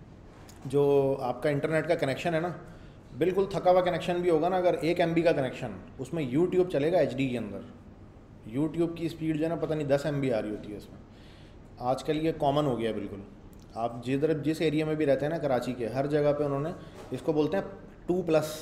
जो आपका इंटरनेट का कनेक्शन है ना, बिल्कुल थका हुआ कनेक्शन भी होगा ना, अगर एक एम बी का कनेक्शन, उसमें यूट्यूब चलेगा एच डी के अंदर। यूट्यूब की स्पीड जो है ना, पता नहीं दस एम बी आ रही होती है इसमें। आजकल ये कॉमन हो गया है बिल्कुल। आप जिधर जिस एरिया में भी रहते हैं ना, कराची के हर जगह पे उन्होंने इसको बोलते हैं टू प्लस।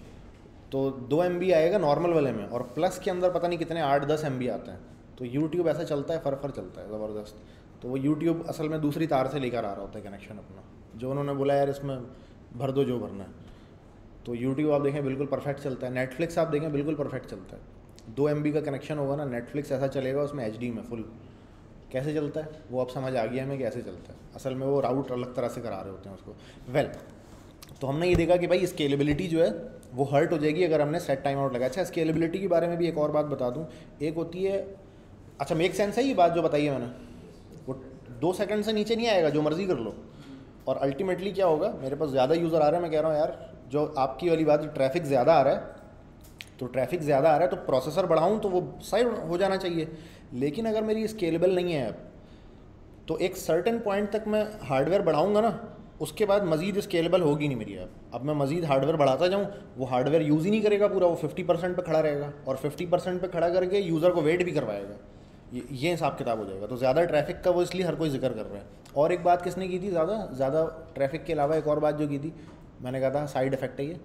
तो दो एम बी आएगा नॉर्मल वाले में, और प्लस के अंदर पता नहीं कितने आठ दस एम बी आते हैं। तो यूट्यूब ऐसा चलता है, फर फर चलता है ज़बरदस्त। तो वो यूट्यूब असल में दूसरी तार से लेकर आ रहा होता है कनेक्शन अपना, जो उन्होंने बोला यार इसमें भर दो जो भरना है। तो यूट्यूब आप देखें बिल्कुल परफेक्ट चलता है, नेटफ्लिक्स आप देखें बिल्कुल परफेक्ट चलता है। दो एम बी का कनेक्शन होगा ना, नेटफ्लिक्स ऐसा चलेगा उसमें एच डी में फुल। कैसे चलता है वो अब समझ आ गया हमें कैसे चलता है। असल में वो राउट अलग तरह से करा रहे होते हैं उसको। वेल well, तो हमने ये देखा कि भाई स्केलेबिलिटी जो है वो हर्ट हो जाएगी अगर हमने सेट टाइम आउट लगाया। अच्छा, स्केलेबिलिटी के बारे में भी एक और बात बता दूँ। एक होती है, अच्छा मेक सेंस है ये बात जो बताई है मैंने, वो दो सेकंड से नीचे नहीं आएगा, जो मर्ज़ी कर लो। और अल्टीमेटली क्या होगा, मेरे पास ज़्यादा यूज़र आ रहे हैं, मैं कह रहा हूँ यार जो आपकी वाली बात, ट्रैफिक ज़्यादा आ रहा है, तो ट्रैफिक ज़्यादा आ रहा है तो प्रोसेसर बढ़ाऊँ तो वो सही हो जाना चाहिए। लेकिन अगर मेरी स्केलेबल नहीं है ऐप, तो एक सर्टेन पॉइंट तक मैं हार्डवेयर बढ़ाऊँगा ना, उसके बाद मज़ीद स्केलेबल होगी नहीं मेरी ऐप। अब मैं मज़ीद हार्डवेयर बढ़ाता जाऊँ, वो हार्डवेयर यूज़ ही नहीं करेगा पूरा, वो फिफ्टी परसेंट पर खड़ा रहेगा, और फिफ्टी परसेंट पर खड़ा करके यूज़र को वेट भी करवाएगा। ये ये हिसाब किताब हो जाएगा। तो ज़्यादा ट्रैफिक का वो इसलिए हर कोई जिक्र कर रहा है। और एक बात किसने की थी, ज़्यादा ज़्यादा ट्रैफिक के अलावा एक और बात जो की थी, मैंने कहा था साइड इफ़ेक्ट है ये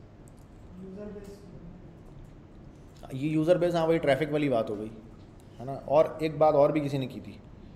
ये यूज़र बेस। हाँ, वही ट्रैफिक वाली बात हो गई है ना। और एक बात और भी किसी ने की थी,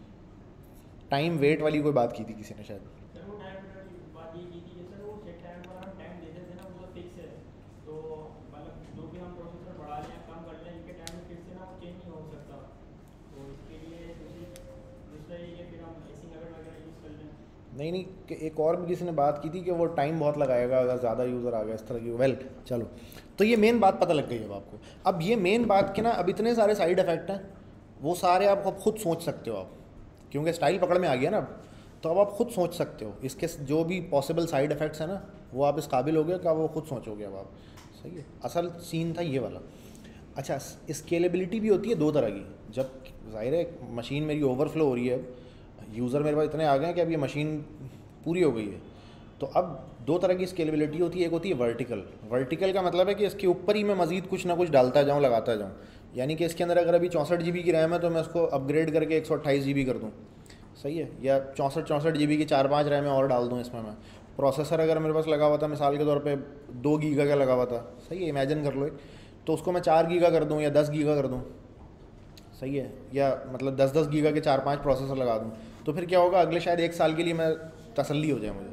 टाइम वेट वाली कोई बात की थी किसी ने शायद। सर वो टाइम बात ये की थी कि सर वो सेट टाइम पर हम टाइम देते थे ना, वो फिक्स है। तो मतलब जो भी हम प्रोसेसर बढ़ा लें कम कर लें, इनके टाइम फिक्स है ना, वो चेंज नहीं हो सकता। तो इसके लिए दूसरा ये कि फिर हम एसिंग अगर वगैरह यूज़ कर लें। नहीं नहीं कि एक और भी किसी ने बात की थी कि वो टाइम बहुत लगाएगा अगर ज़्यादा यूज़र आ गया इस तरह की। वेल चलो, तो ये मेन बात पता लग गई अब आपको। अब ये मेन बात के ना अब इतने सारे साइड इफ़ेक्ट हैं, वो सारे आप अब खुद सोच सकते हो आप, क्योंकि स्टाइल पकड़ में आ गया ना अब, तो अब आप खुद सोच सकते हो इसके जो भी पॉसिबल साइड इफ़ेक्ट्स हैं ना, वो आप इस काबिल हो गए कि आप वो खुद सोचोगे अब आप। सही है, असल सीन था ये वाला। अच्छा, स्केलेबिलिटी भी होती है दो तरह की। जब ज़ाहिर है मशीन मेरी ओवरफ्लो हो रही है, यूज़र मेरे पास इतने आ गए हैं कि अब ये मशीन पूरी हो गई है, तो अब दो तरह की स्केलेबिलिटी होती है। एक होती है वर्टिकल। वर्टिकल का मतलब है कि इसके ऊपर ही मैं मज़ीद कुछ ना कुछ डालता जाऊँ, लगाता जाऊँ। यानी कि इसके अंदर अगर अभी चौंसठ जी बी की रैम है तो मैं उसको अपग्रेड करके एक सौ अट्ठाईस जी बी कर दूँ। सही है, या चौंसठ चौंसठ जी बी की चार पाँच रैमें और डाल दूँ इसमें मैं। प्रोसेसर अगर मेरे पास लगा हुआ था मिसाल के तौर पे दो गीगा का लगा हुआ था, सही है, इमेजिन कर लो एक, तो उसको मैं चार गीगा कर दूँ या दस गीगा कर दूँ। सही है, या मतलब दस दस गीगा के चार पाँच प्रोसेसर लगा दूँ, तो फिर क्या होगा, अगले शायद एक साल के लिए मैं तसल्ली हो जाए मुझे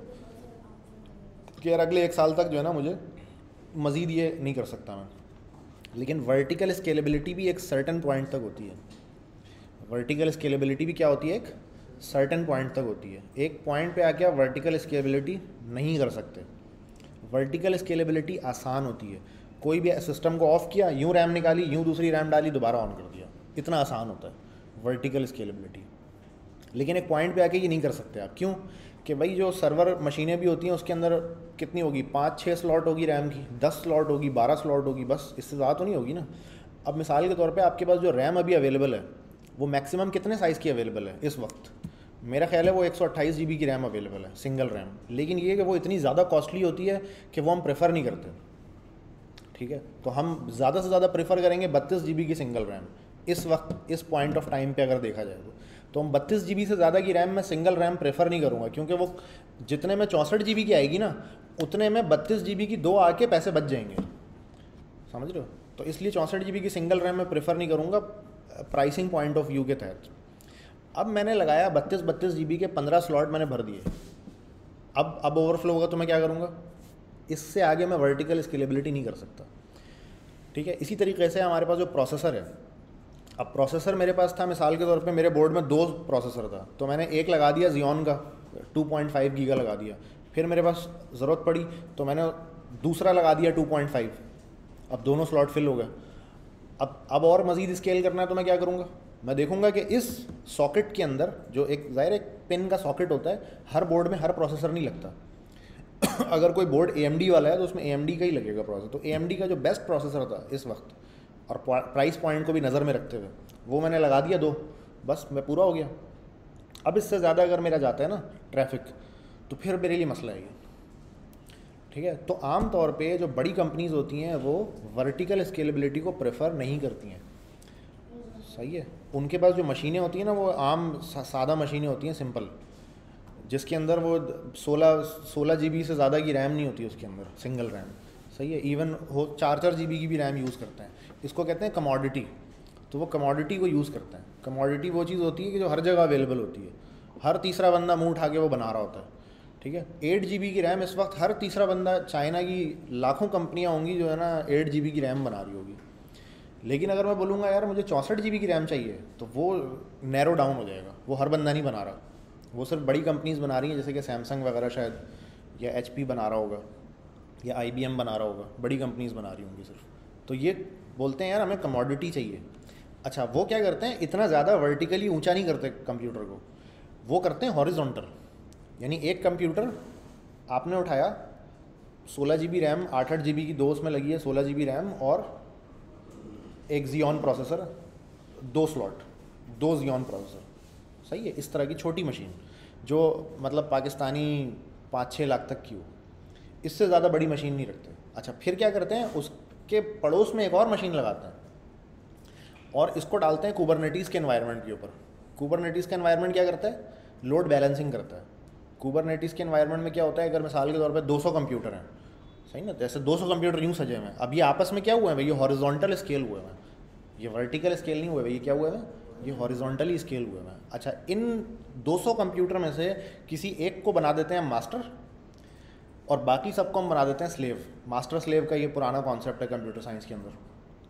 कि यार अगले एक साल तक जो है ना मुझे मज़ीद ये नहीं कर सकता मैं। लेकिन वर्टिकल स्केलेबिलिटी भी एक सर्टेन पॉइंट तक होती है। वर्टिकल स्केलेबिलिटी भी क्या होती है, एक सर्टेन पॉइंट तक होती है। एक पॉइंट पे आके आप वर्टिकल स्केलेबिलिटी नहीं कर सकते। वर्टिकल स्केलेबिलिटी आसान होती है, कोई भी सिस्टम को ऑफ किया, यूँ रैम निकाली, यूँ दूसरी रैम डाली, दोबारा ऑन कर दिया, इतना आसान होता है वर्टिकल स्केलेबिलिटी। लेकिन एक पॉइंट पे आके ये नहीं कर सकते आप। क्यों? कि भाई जो सर्वर मशीनें भी होती हैं उसके अंदर कितनी होगी, पाँच छः स्लॉट होगी रैम की, दस स्लॉट होगी, बारह स्लॉट होगी, बस, इससे ज़्यादा तो नहीं होगी ना। अब मिसाल के तौर पे आपके पास जो रैम अभी अवेलेबल है वो मैक्सिमम कितने साइज़ की अवेलेबल है इस वक्त? मेरा ख्याल है वो एक सौ अट्ठाईस जी बी की रैम अवेलेबल है, सिंगल रैम। लेकिन ये कि वो इतनी ज़्यादा कॉस्टली होती है कि वो हम प्रेफर नहीं करते। ठीक है, तो हम ज़्यादा से ज़्यादा प्रेफर करेंगे बत्तीस जी बी की सिंगल रैम इस वक्त, इस पॉइंट ऑफ टाइम पे अगर देखा जाए तो तो हम बत्तीस जी बी से ज़्यादा की रैम में सिंगल रैम प्रेफर नहीं करूँगा, क्योंकि वो जितने में चौंसठ जी बी की आएगी ना, उतने में बत्तीस जी बी की दो आके पैसे बच जाएंगे। समझ रहे हो? तो इसलिए चौंसठ जी बी की सिंगल रैम में प्रेफर नहीं करूँगा प्राइसिंग पॉइंट ऑफ व्यू के तहत। अब मैंने लगाया बत्तीस बत्तीस जी बी के पंद्रह स्लॉट मैंने भर दिए। अब अब ओवरफ्लो होगा तो मैं क्या करूँगा? इससे आगे मैं वर्टिकल स्केलेबिलिटी नहीं कर सकता। ठीक है, इसी तरीके से हमारे पास जो प्रोसेसर है, अब प्रोसेसर मेरे पास था मिसाल के तौर पे मेरे बोर्ड में दो प्रोसेसर था, तो मैंने एक लगा दिया Xeon का टू पॉइंट फाइव गीगा लगा दिया। फिर मेरे पास ज़रूरत पड़ी तो मैंने दूसरा लगा दिया टू पॉइंट फाइव। अब दोनों स्लॉट फिल हो गए। अब अब और मज़ीद स्केल करना है तो मैं क्या करूँगा? मैं देखूँगा कि इस सॉकेट के अंदर जो एक ज़ाहिर एक पिन का सॉकेट होता है, हर बोर्ड में हर प्रोसेसर नहीं लगता। अगर कोई बोर्ड ए एम डी वाला है तो उसमें ए एम डी का ही लगेगा प्रोसेसर। तो ए एम डी का जो बेस्ट प्रोसेसर था इस वक्त, और प्राइस पॉइंट को भी नज़र में रखते हुए, वो मैंने लगा दिया दो, बस मैं पूरा हो गया। अब इससे ज़्यादा अगर मेरा जाता है ना ट्रैफिक, तो फिर मेरे लिए मसला है ये। ठीक है, तो आम तौर पे जो बड़ी कंपनीज़ होती हैं वो वर्टिकल स्केलेबिलिटी को प्रेफर नहीं करती हैं। सही है, उनके पास जो मशीनें होती हैं ना वो आम सा, सादा मशीनें होती हैं, सिंपल, जिसके अंदर वो सोलह सोलह जी बी से ज़्यादा की रैम नहीं होती उसके अंदर, सिंगल रैम। सही है, इवन हो चार चार जी बी की भी रैम यूज़ करते हैं। इसको कहते हैं कमोडिटी। तो वो कमोडिटी को यूज़ करते हैं। कमोडिटी वो चीज़ होती है कि जो हर जगह अवेलेबल होती है, हर तीसरा बंदा मुंह उठा के वो बना रहा होता है। ठीक है, एट जी बी की रैम इस वक्त हर तीसरा बंदा, चाइना की लाखों कंपनियां होंगी जो है ना एट जी बी की रैम बना रही होगी। लेकिन अगर मैं बोलूँगा यार मुझे चौंसठ जी बी की रैम चाहिए, तो वो नैरो डाउन हो जाएगा, वो हर बंदा नहीं बना रहा, वो सिर्फ बड़ी कंपनीज़ बना रही हैं, जैसे कि सैमसंग वगैरह शायद, या एच पी बना रहा होगा, या आई बी एम बना रहा होगा, बड़ी कंपनीज़ बना रही होंगी सिर्फ। तो ये बोलते हैं यार हमें कमोडिटी चाहिए। अच्छा, वो क्या करते हैं, इतना ज़्यादा वर्टिकली ऊंचा नहीं करते कंप्यूटर को, वो करते हैं हॉरिजॉन्टल। यानी एक कंप्यूटर आपने उठाया, सोलह जी बी रैम, आठ आठ जी बी की दो उसमें लगी है, सोलह जी बी रैम और एक Xeon प्रोसेसर, दो स्लॉट, दो Xeon प्रोसेसर। सही है, इस तरह की छोटी मशीन जो मतलब पाकिस्तानी पाँच छः लाख तक की हो, इससे ज़्यादा बड़ी मशीन नहीं रखते। अच्छा, फिर क्या करते हैं, उसके पड़ोस में एक और मशीन लगाते हैं और इसको डालते हैं कुबरनेटीज़ के एनवायरनमेंट के ऊपर। कुबरनेटीज़ का एनवायरनमेंट क्या करता है, लोड बैलेंसिंग करता है। कुबरनेटीज़ के एनवायरनमेंट में क्या होता है, अगर मिसाल के तौर पे दो सौ कंप्यूटर हैं, सही ना, जैसे दो सौ कंप्यूटर यूँ सजे हुए हैं, अब ये आपस में क्या हुआ है भाई, ये हॉरिजॉन्टल स्केल हुए हैं, ये वर्टिकल स्केल नहीं हुए भाई, ये क्या हुआ है, ये हॉरिजॉन्टली स्केल हुए हैं। अच्छा, इन दो सौ कंप्यूटर में से किसी एक को बना देते हैं मास्टर और बाकी सबको हम बना देते हैं स्लेव। मास्टर स्लेव का ये पुराना कॉन्सेप्ट है कंप्यूटर साइंस के अंदर।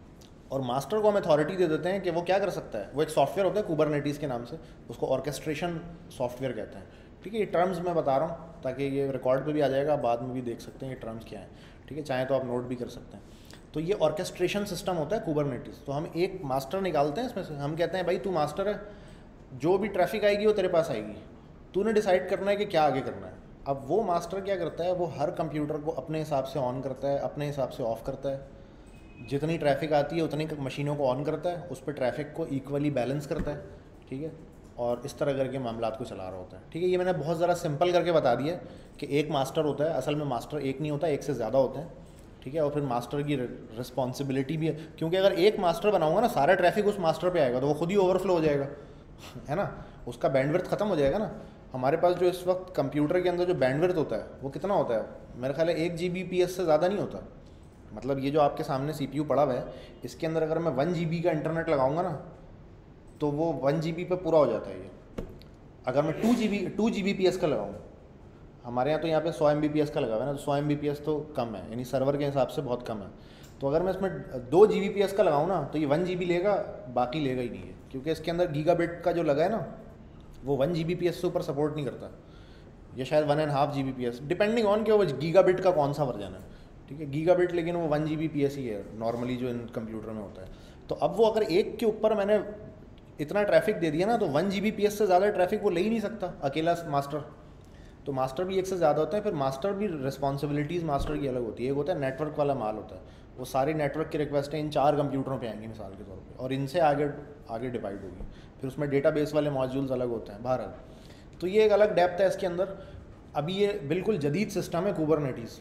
और मास्टर को हम अथॉरिटी दे देते हैं कि वो क्या कर सकता है, वो एक सॉफ्टवेयर होता है कुबरनेटीज़ के नाम से, उसको ऑर्केस्ट्रेशन सॉफ्टवेयर कहते हैं। ठीक है, ये टर्म्स मैं बता रहा हूँ ताकि ये रिकॉर्ड पे भी आ जाएगा, बाद में भी देख सकते हैं ये टर्म्स क्या हैं। ठीक है, चाहे तो आप नोट भी कर सकते हैं। तो ये ऑर्केस्ट्रेशन सिस्टम होता है कुबरनेटीज़। तो हम एक मास्टर निकालते हैं इसमें से, हम कहते हैं भाई तू मास्टर है, जो भी ट्रैफिक आएगी वो तेरे पास आएगी, तूने डिसाइड करना है कि क्या आगे करना है। अब वो मास्टर क्या करता है, वो हर कंप्यूटर को अपने हिसाब से ऑन करता है, अपने हिसाब से ऑफ़ करता है, जितनी ट्रैफिक आती है उतनी मशीनों को ऑन करता है, उस पर ट्रैफिक को इक्वली बैलेंस करता है। ठीक है, और इस तरह करके मामलात को चला रहा होता है। ठीक है, ये मैंने बहुत ज़रा सिंपल करके बता दिया कि एक मास्टर होता है, असल में मास्टर एक नहीं होता, एक से ज़्यादा होते हैं। ठीक है, और फिर मास्टर की रिस्पॉन्सिबिलिटी भी है, क्योंकि अगर एक मास्टर बनाऊंगा ना, सारा ट्रैफिक उस मास्टर पे आएगा तो वो खुद ही ओवरफ्लो हो जाएगा, है ना, उसका बैंडविड्थ ख़त्म हो जाएगा ना। हमारे पास जो इस वक्त कंप्यूटर के अंदर जो बैंडविड्थ होता है वो कितना होता है, मेरा ख्याल है एक जी बी पी एस से ज़्यादा नहीं होता। मतलब ये जो आपके सामने सी पी यू पड़ा हुआ है, इसके अंदर अगर मैं वन जी बी का इंटरनेट लगाऊंगा ना तो वो वन जी बी पे पूरा हो जाता है ये। अगर मैं two G B two G B P S का लगाऊँ, हमारे यहाँ तो यहाँ पे सौ एम बी पी एस का लगा हुआ है ना, तो सौ एम बी पी एस तो कम है, यानी सर्वर के हिसाब से बहुत कम है। तो अगर मैं इसमें दो जी बी पी एस का लगाऊँ ना तो ये वन जी बी लेगा, बाकी लेगा ही नहीं है, क्योंकि इसके अंदर गीगाबिट का जो लगा है ना वो one G B P S से ऊपर सपोर्ट नहीं करता, या शायद one and half G B P S, depending on कि वो गीगाबिट का कौन सा वर्जन है। ठीक है, गीगाबिट लेकिन वो one G B P S ही है नॉर्मली जो इन कंप्यूटर में होता है। तो अब वो अगर एक के ऊपर मैंने इतना ट्रैफिक दे दिया ना तो one G B P S से ज़्यादा ट्रैफिक वो ले ही नहीं सकता अकेला मास्टर। तो मास्टर भी एक से ज़्यादा होता है, फिर मास्टर भी रिस्पॉन्सिबिलिटीज़ मास्टर की अलग होती है। एक होता है नेटवर्क वाला माल होता है, वो सारी नेटवर्क की रिक्वेस्टें इन चार कंप्यूटरों पे आएंगी मिसाल के तौर पे, और इनसे आगे आगे डिवाइड होगी। फिर उसमें डेटाबेस वाले मॉड्यूल्स अलग होते हैं बहरहाल। तो ये एक अलग डेप्थ है इसके अंदर। अभी ये बिल्कुल जदीद सिस्टम है कुबरनेटीज़।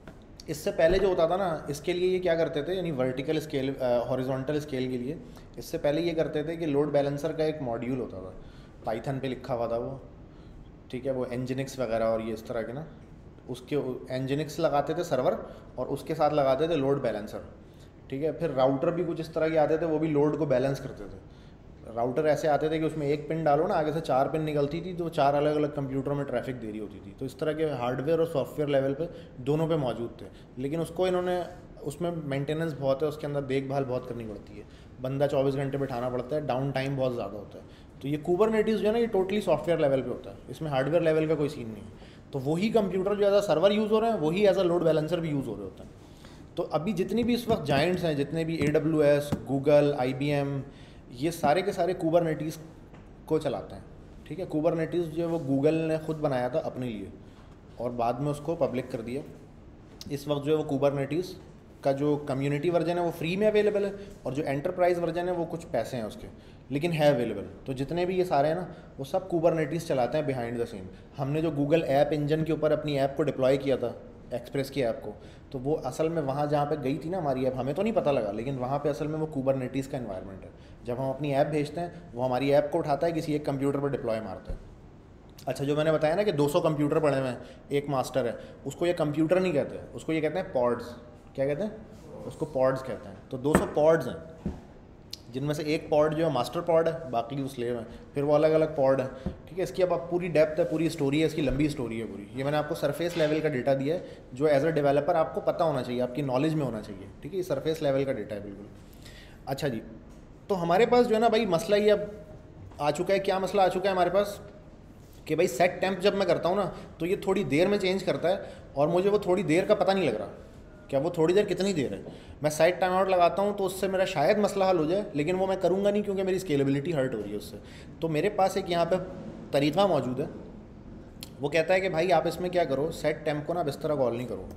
इससे पहले जो होता था ना, इसके लिए ये क्या करते थे, यानी वर्टिकल स्केल हॉरिजॉन्टल स्केल के लिए इससे पहले ये करते थे कि लोड बैलेंसर का एक मॉड्यूल होता था, पाइथन पे लिखा हुआ था वो। ठीक है, वो एनजिनिक्स वगैरह और ये इस तरह के ना, उसके एनजिनिक्स लगाते थे सर्वर और उसके साथ लगाते थे लोड बैलेंसर। ठीक है, फिर राउटर भी कुछ इस तरह के आते थे, वो भी लोड को बैलेंस करते थे। राउटर ऐसे आते थे कि उसमें एक पिन डालो ना, आगे से चार पिन निकलती थी, तो चार अलग अलग कंप्यूटरों में ट्रैफिक दे रही होती थी। तो इस तरह के हार्डवेयर और सॉफ्टवेयर लेवल पे दोनों पे मौजूद थे, लेकिन उसको इन्होंने, उसमें मेंटेनेंस बहुत है, उसके अंदर देखभाल बहुत करनी पड़ती है, बंदा चौबीस घंटे बैठाना पड़ता है, डाउन टाइम बहुत ज़्यादा होता है। तो ये कुबरनेटीज़ जो है ना, ये टोटली सॉफ्टवेयर लेवल पे होता है, इसमें हार्डवेयर लेवल का कोई सीन नहीं है। तो वही कंप्यूटर जो एज अ सर्वर यूज़ हो रहे हैं, वही एज अ लोड बैलेंसर भी यूज़ हो रहे होते हैं। तो अभी जितनी भी इस वक्त जायंट्स हैं, जितने भी A W S, Google, I B M, ये सारे के सारे कुबरनेटीज़ को चलाते हैं। ठीक है, कुबरनेटीज़ जो है वो गूगल ने ख़ुद बनाया था अपने लिए और बाद में उसको पब्लिक कर दिया। इस वक्त जो है वो कुबरनेटीज़ का जो कम्युनिटी वर्जन है वो फ्री में अवेलेबल है, और जो एंटरप्राइज वर्जन है वो कुछ पैसे हैं उसके, लेकिन है अवेलेबल। तो जितने भी ये सारे हैं ना, वो सब कुबरनेटीज़ चलाते हैं बिहाइंड द सीन। हमने जो गूगल ऐप इंजन के ऊपर अपनी ऐप को डिप्लॉय किया था, एक्सप्रेस की ऐप को, तो वो असल में वहाँ जहाँ पे गई थी ना हमारी ऐप, हमें तो नहीं पता लगा, लेकिन वहाँ पे असल में वो कुबरनेटीज़ का एनवायरनमेंट है। जब हम अपनी ऐप भेजते हैं, वो हमारी ऐप को उठाता है, किसी एक कंप्यूटर पर डिप्लॉय मारता है। अच्छा, जो मैंने बताया ना कि दो सौ कंप्यूटर पड़े हुए हैं, एक मास्टर है, उसको ये कंप्यूटर नहीं कहते, उसको ये कहते हैं पॉड्स। क्या कहते हैं उसको? पॉड्स कहते हैं। तो दो सौ पॉड्स हैं, जिनमें से एक पॉड जो है मास्टर पॉड है, बाकी जो स्लेव हैं फिर वो अलग अलग पॉड है। ठीक है, इसकी अब आप पूरी डेप्थ है, पूरी स्टोरी है, इसकी लंबी स्टोरी है पूरी। ये मैंने आपको सरफेस लेवल का डेटा दिया है, जो एज अ डेवलपर आपको पता होना चाहिए, आपकी नॉलेज में होना चाहिए। ठीक है, ये सरफेस लेवल का डेटा है बिल्कुल। अच्छा जी, तो हमारे पास जो है ना भाई मसला ये अब आ चुका है। क्या मसला आ चुका है हमारे पास कि भाई सेट टेम्प जब मैं करता हूँ ना, तो ये थोड़ी देर में चेंज करता है, और मुझे वो थोड़ी देर का पता नहीं लग रहा क्या वो थोड़ी देर कितनी देर है। मैं साइड टाइम आउट लगाता हूँ तो उससे मेरा शायद मसला हल हो जाए, लेकिन वो मैं करूँगा नहीं, क्योंकि मेरी स्केलेबिलिटी हर्ट हो रही है उससे। तो मेरे पास एक यहाँ पे तरीका मौजूद है, वो कहता है कि भाई आप इसमें क्या करो, सेट टेम्प को ना इस तरह कॉल नहीं करो।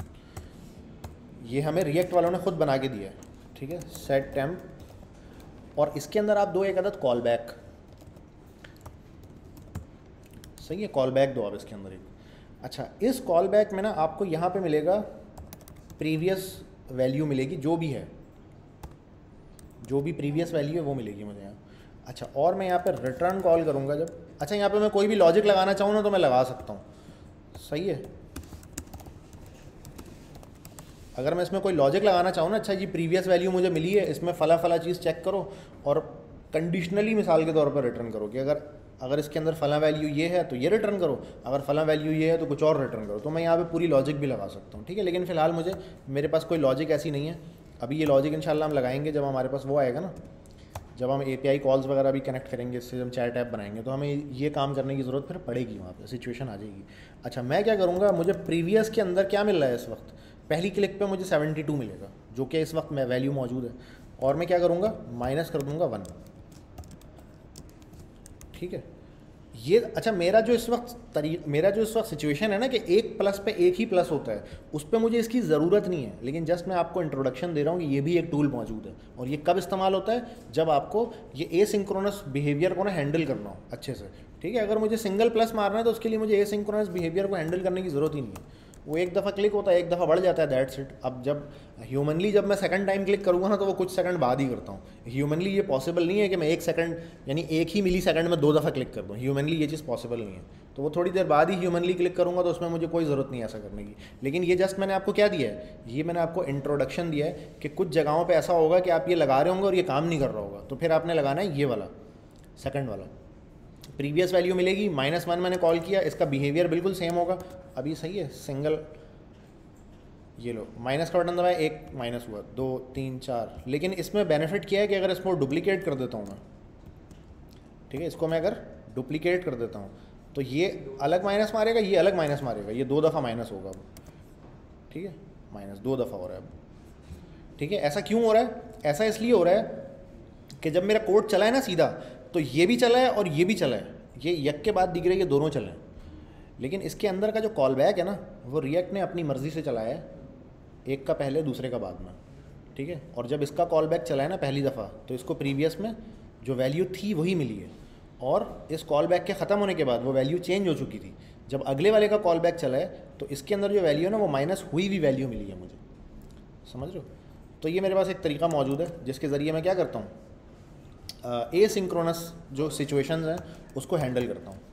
ये हमें रिएक्ट वालों ने खुद बना के दिया है। ठीक है, सेट टेम्प, और इसके अंदर आप दो एक आदत कॉल बैक। सही है, कॉल बैक दो आप इसके अंदर एक। अच्छा, इस कॉल बैक में ना आपको यहाँ पे मिलेगा प्रीवियस वैल्यू मिलेगी, जो भी है, जो भी प्रीवियस वैल्यू है वो मिलेगी मुझे यहाँ। अच्छा, और मैं यहाँ पे रिटर्न कॉल करूँगा जब, अच्छा यहाँ पे मैं कोई भी लॉजिक लगाना चाहूँ ना तो मैं लगा सकता हूँ, सही है। अगर मैं इसमें कोई लॉजिक लगाना चाहूँ ना, अच्छा जी प्रीवियस वैल्यू मुझे मिली है, इसमें फला फला चीज़ चेक करो और कंडीशनली मिसाल के तौर पर रिटर्न करो कि अगर अगर इसके अंदर फला वैल्यू ये है तो ये रिटर्न करो, अगर फला वैल्यू ये है तो कुछ और रिटर्न करो, तो मैं यहाँ पे पूरी लॉजिक भी लगा सकता हूँ, ठीक है। लेकिन फ़िलहाल मुझे, मेरे पास कोई लॉजिक ऐसी नहीं है अभी। ये लॉजिक इंशाल्लाह हम लगाएंगे जब हमारे पास वो आएगा ना, जब हम एपीआई कॉल्स वगैरह भी कनेक्ट करेंगे, इससे हम चैट ऐप बनाएंगे तो हमें ये काम करने की ज़रूरत फिर पड़ेगी, वहाँ पे सिचुएशन आ जाएगी। अच्छा, मैं क्या करूँगा, मुझे प्रीवियस के अंदर क्या मिल रहा है इस वक्त, पहली क्लिक पे मुझे सेवेंटी टू मिलेगा, जो कि इस वक्त में वैल्यू मौजूद है, और मैं क्या करूँगा, माइनस कर दूँगा वन, ठीक है। ये अच्छा, मेरा जो इस वक्त तरी मेरा जो इस वक्त सिचुएशन है ना कि एक प्लस पे एक ही प्लस होता है, उस पर मुझे इसकी ज़रूरत नहीं है, लेकिन जस्ट मैं आपको इंट्रोडक्शन दे रहा हूँ कि ये भी एक टूल मौजूद है। और ये कब इस्तेमाल होता है, जब आपको ये एसिंक्रोनस बिहेवियर को ना हैंडल करना हो अच्छे से, ठीक है। अगर मुझे सिंगल प्लस मारना है तो उसके लिए मुझे एसिंक्रोनस बिहेवियर को हैंडल करने की ज़रूरत ही नहीं है, वो एक दफ़ा क्लिक होता है, एक दफ़ा बढ़ जाता है, दैट्स इट। अब जब ह्यूमनली जब मैं सेकंड टाइम क्लिक करूँगा ना तो वो कुछ सेकंड बाद ही करता हूँ। ह्यूमनली ये पॉसिबल नहीं है कि मैं एक सेकंड यानी एक ही मिली सेकंड में दो दफ़ा क्लिक कर दूँ, ह्यूमनली ये चीज़ पॉसिबल नहीं है। तो वो थोड़ी देर बाद ही ह्यूमनली क्लिक करूँगा, तो उसमें मुझे कोई ज़रूरत नहीं है ऐसा करने की। लेकिन ये जस्ट मैंने आपको क्या दिया है, ये मैंने आपको इंट्रोडक्शन दिया है कि कुछ जगहों पर ऐसा होगा कि आप ये लगा रहे होंगे और ये काम नहीं कर रहा होगा, तो फिर आपने लगाना है ये वाला सेकंड वाला। प्रीवियस वैल्यू मिलेगी, माइनस वन मैंने कॉल किया, इसका बिहेवियर बिल्कुल सेम होगा। अभी सही है, सिंगल, ये लो माइनस का बटन दबाया, एक माइनस हुआ, दो तीन चार। लेकिन इसमें बेनिफिट क्या है कि अगर इसको डुप्लीकेट कर देता हूँ मैं, ठीक है, इसको मैं अगर डुप्लीकेट कर देता हूँ तो ये अलग माइनस मारेगा, ये अलग माइनस मारेगा, ये दो दफ़ा माइनस होगा अब, ठीक है, माइनस दो दफ़ा हो रहा है अब, ठीक है। ऐसा क्यों हो रहा है, ऐसा इसलिए हो रहा है कि जब मेरा कोड चला है ना सीधा, तो ये भी चला है और ये भी चला है, ये यक के बाद दिख रहे ये दोनों चले हैं। लेकिन इसके अंदर का जो कॉल बैक है ना, वो रिएक्ट ने अपनी मर्ज़ी से चलाया है, एक का पहले दूसरे का बाद में, ठीक है। और जब इसका कॉल बैक चला है ना पहली दफ़ा, तो इसको प्रीवियस में जो वैल्यू थी वही मिली है, और इस कॉल बैक के ख़त्म होने के बाद वो वैल्यू चेंज हो चुकी थी। जब अगले वाले का कॉल बैक चला है तो इसके अंदर जो वैल्यू है ना वो माइनस हुई हुई वैल्यू मिली है मुझे, समझ रहे हो। तो ये मेरे पास एक तरीका मौजूद है जिसके ज़रिए मैं क्या करता हूँ, ए सिंक्रोनस जो सिचुएशंस हैं उसको हैंडल करता हूँ।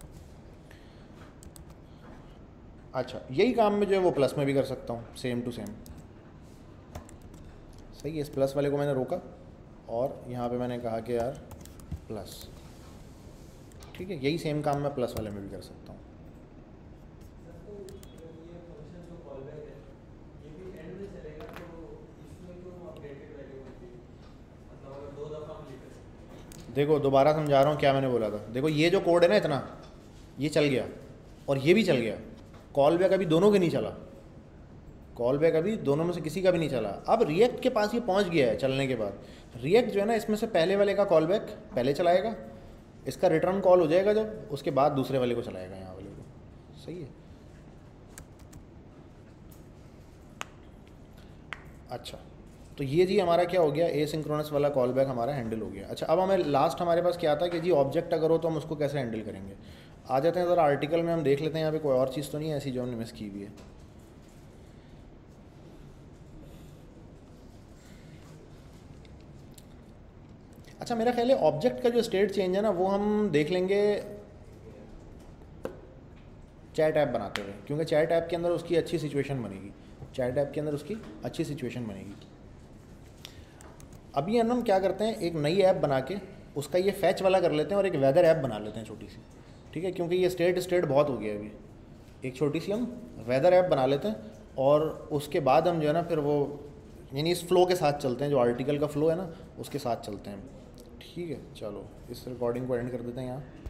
अच्छा, यही काम में जो है वो प्लस में भी कर सकता हूँ, सेम टू सेम, सही है। इस प्लस वाले को मैंने रोका और यहाँ पे मैंने कहा कि यार प्लस, ठीक है, यही सेम काम मैं प्लस वाले में भी कर सकता हूँ। देखो दोबारा समझा रहा हूँ क्या मैंने बोला था। देखो ये जो कोड है ना इतना, ये चल गया और ये भी चल गया, कॉल बैक अभी दोनों के नहीं चला, कॉल बैक अभी दोनों में से किसी का भी नहीं चला। अब रिएक्ट के पास ये पहुंच गया है चलने के बाद, रिएक्ट जो है ना इसमें से पहले वाले का कॉल बैक पहले चलाएगा, इसका रिटर्न कॉल हो जाएगा जब, उसके बाद दूसरे वाले को चलाएगा, यहाँ वाले को, सही है। अच्छा, तो ये जी हमारा क्या हो गया, एसिंक्रोनस वाला कॉल बैक हमारा हैंडल हो गया। अच्छा, अब हमें लास्ट हमारे पास क्या था कि जी ऑब्जेक्ट अगर हो तो हम उसको कैसे हैंडल करेंगे। आ जाते हैं ज़रा आर्टिकल में, हम देख लेते हैं यहाँ पे कोई और चीज़ तो नहीं है ऐसी जो हमने मिस की हुई है। अच्छा, मेरा ख्याल है ऑब्जेक्ट का जो स्टेट चेंज है ना वो हम देख लेंगे चैट ऐप बनाते हुए, क्योंकि चैट ऐप के अंदर उसकी अच्छी सिचुएशन बनेगी, चैट ऐप के अंदर उसकी अच्छी सिचुएशन बनेगी। अभी हम क्या करते हैं, एक नई ऐप बना के उसका ये फैच वाला कर लेते हैं और एक वेदर ऐप बना लेते हैं छोटी सी, ठीक है, क्योंकि ये स्टेट स्टेट बहुत हो गया अभी। एक छोटी सी हम वेदर ऐप बना लेते हैं और उसके बाद हम जो है ना फिर वो यानी इस फ्लो के साथ चलते हैं, जो आर्टिकल का फ्लो है ना उसके साथ चलते हैं, ठीक है। चलो इस रिकॉर्डिंग को एंड कर देते हैं यहाँ।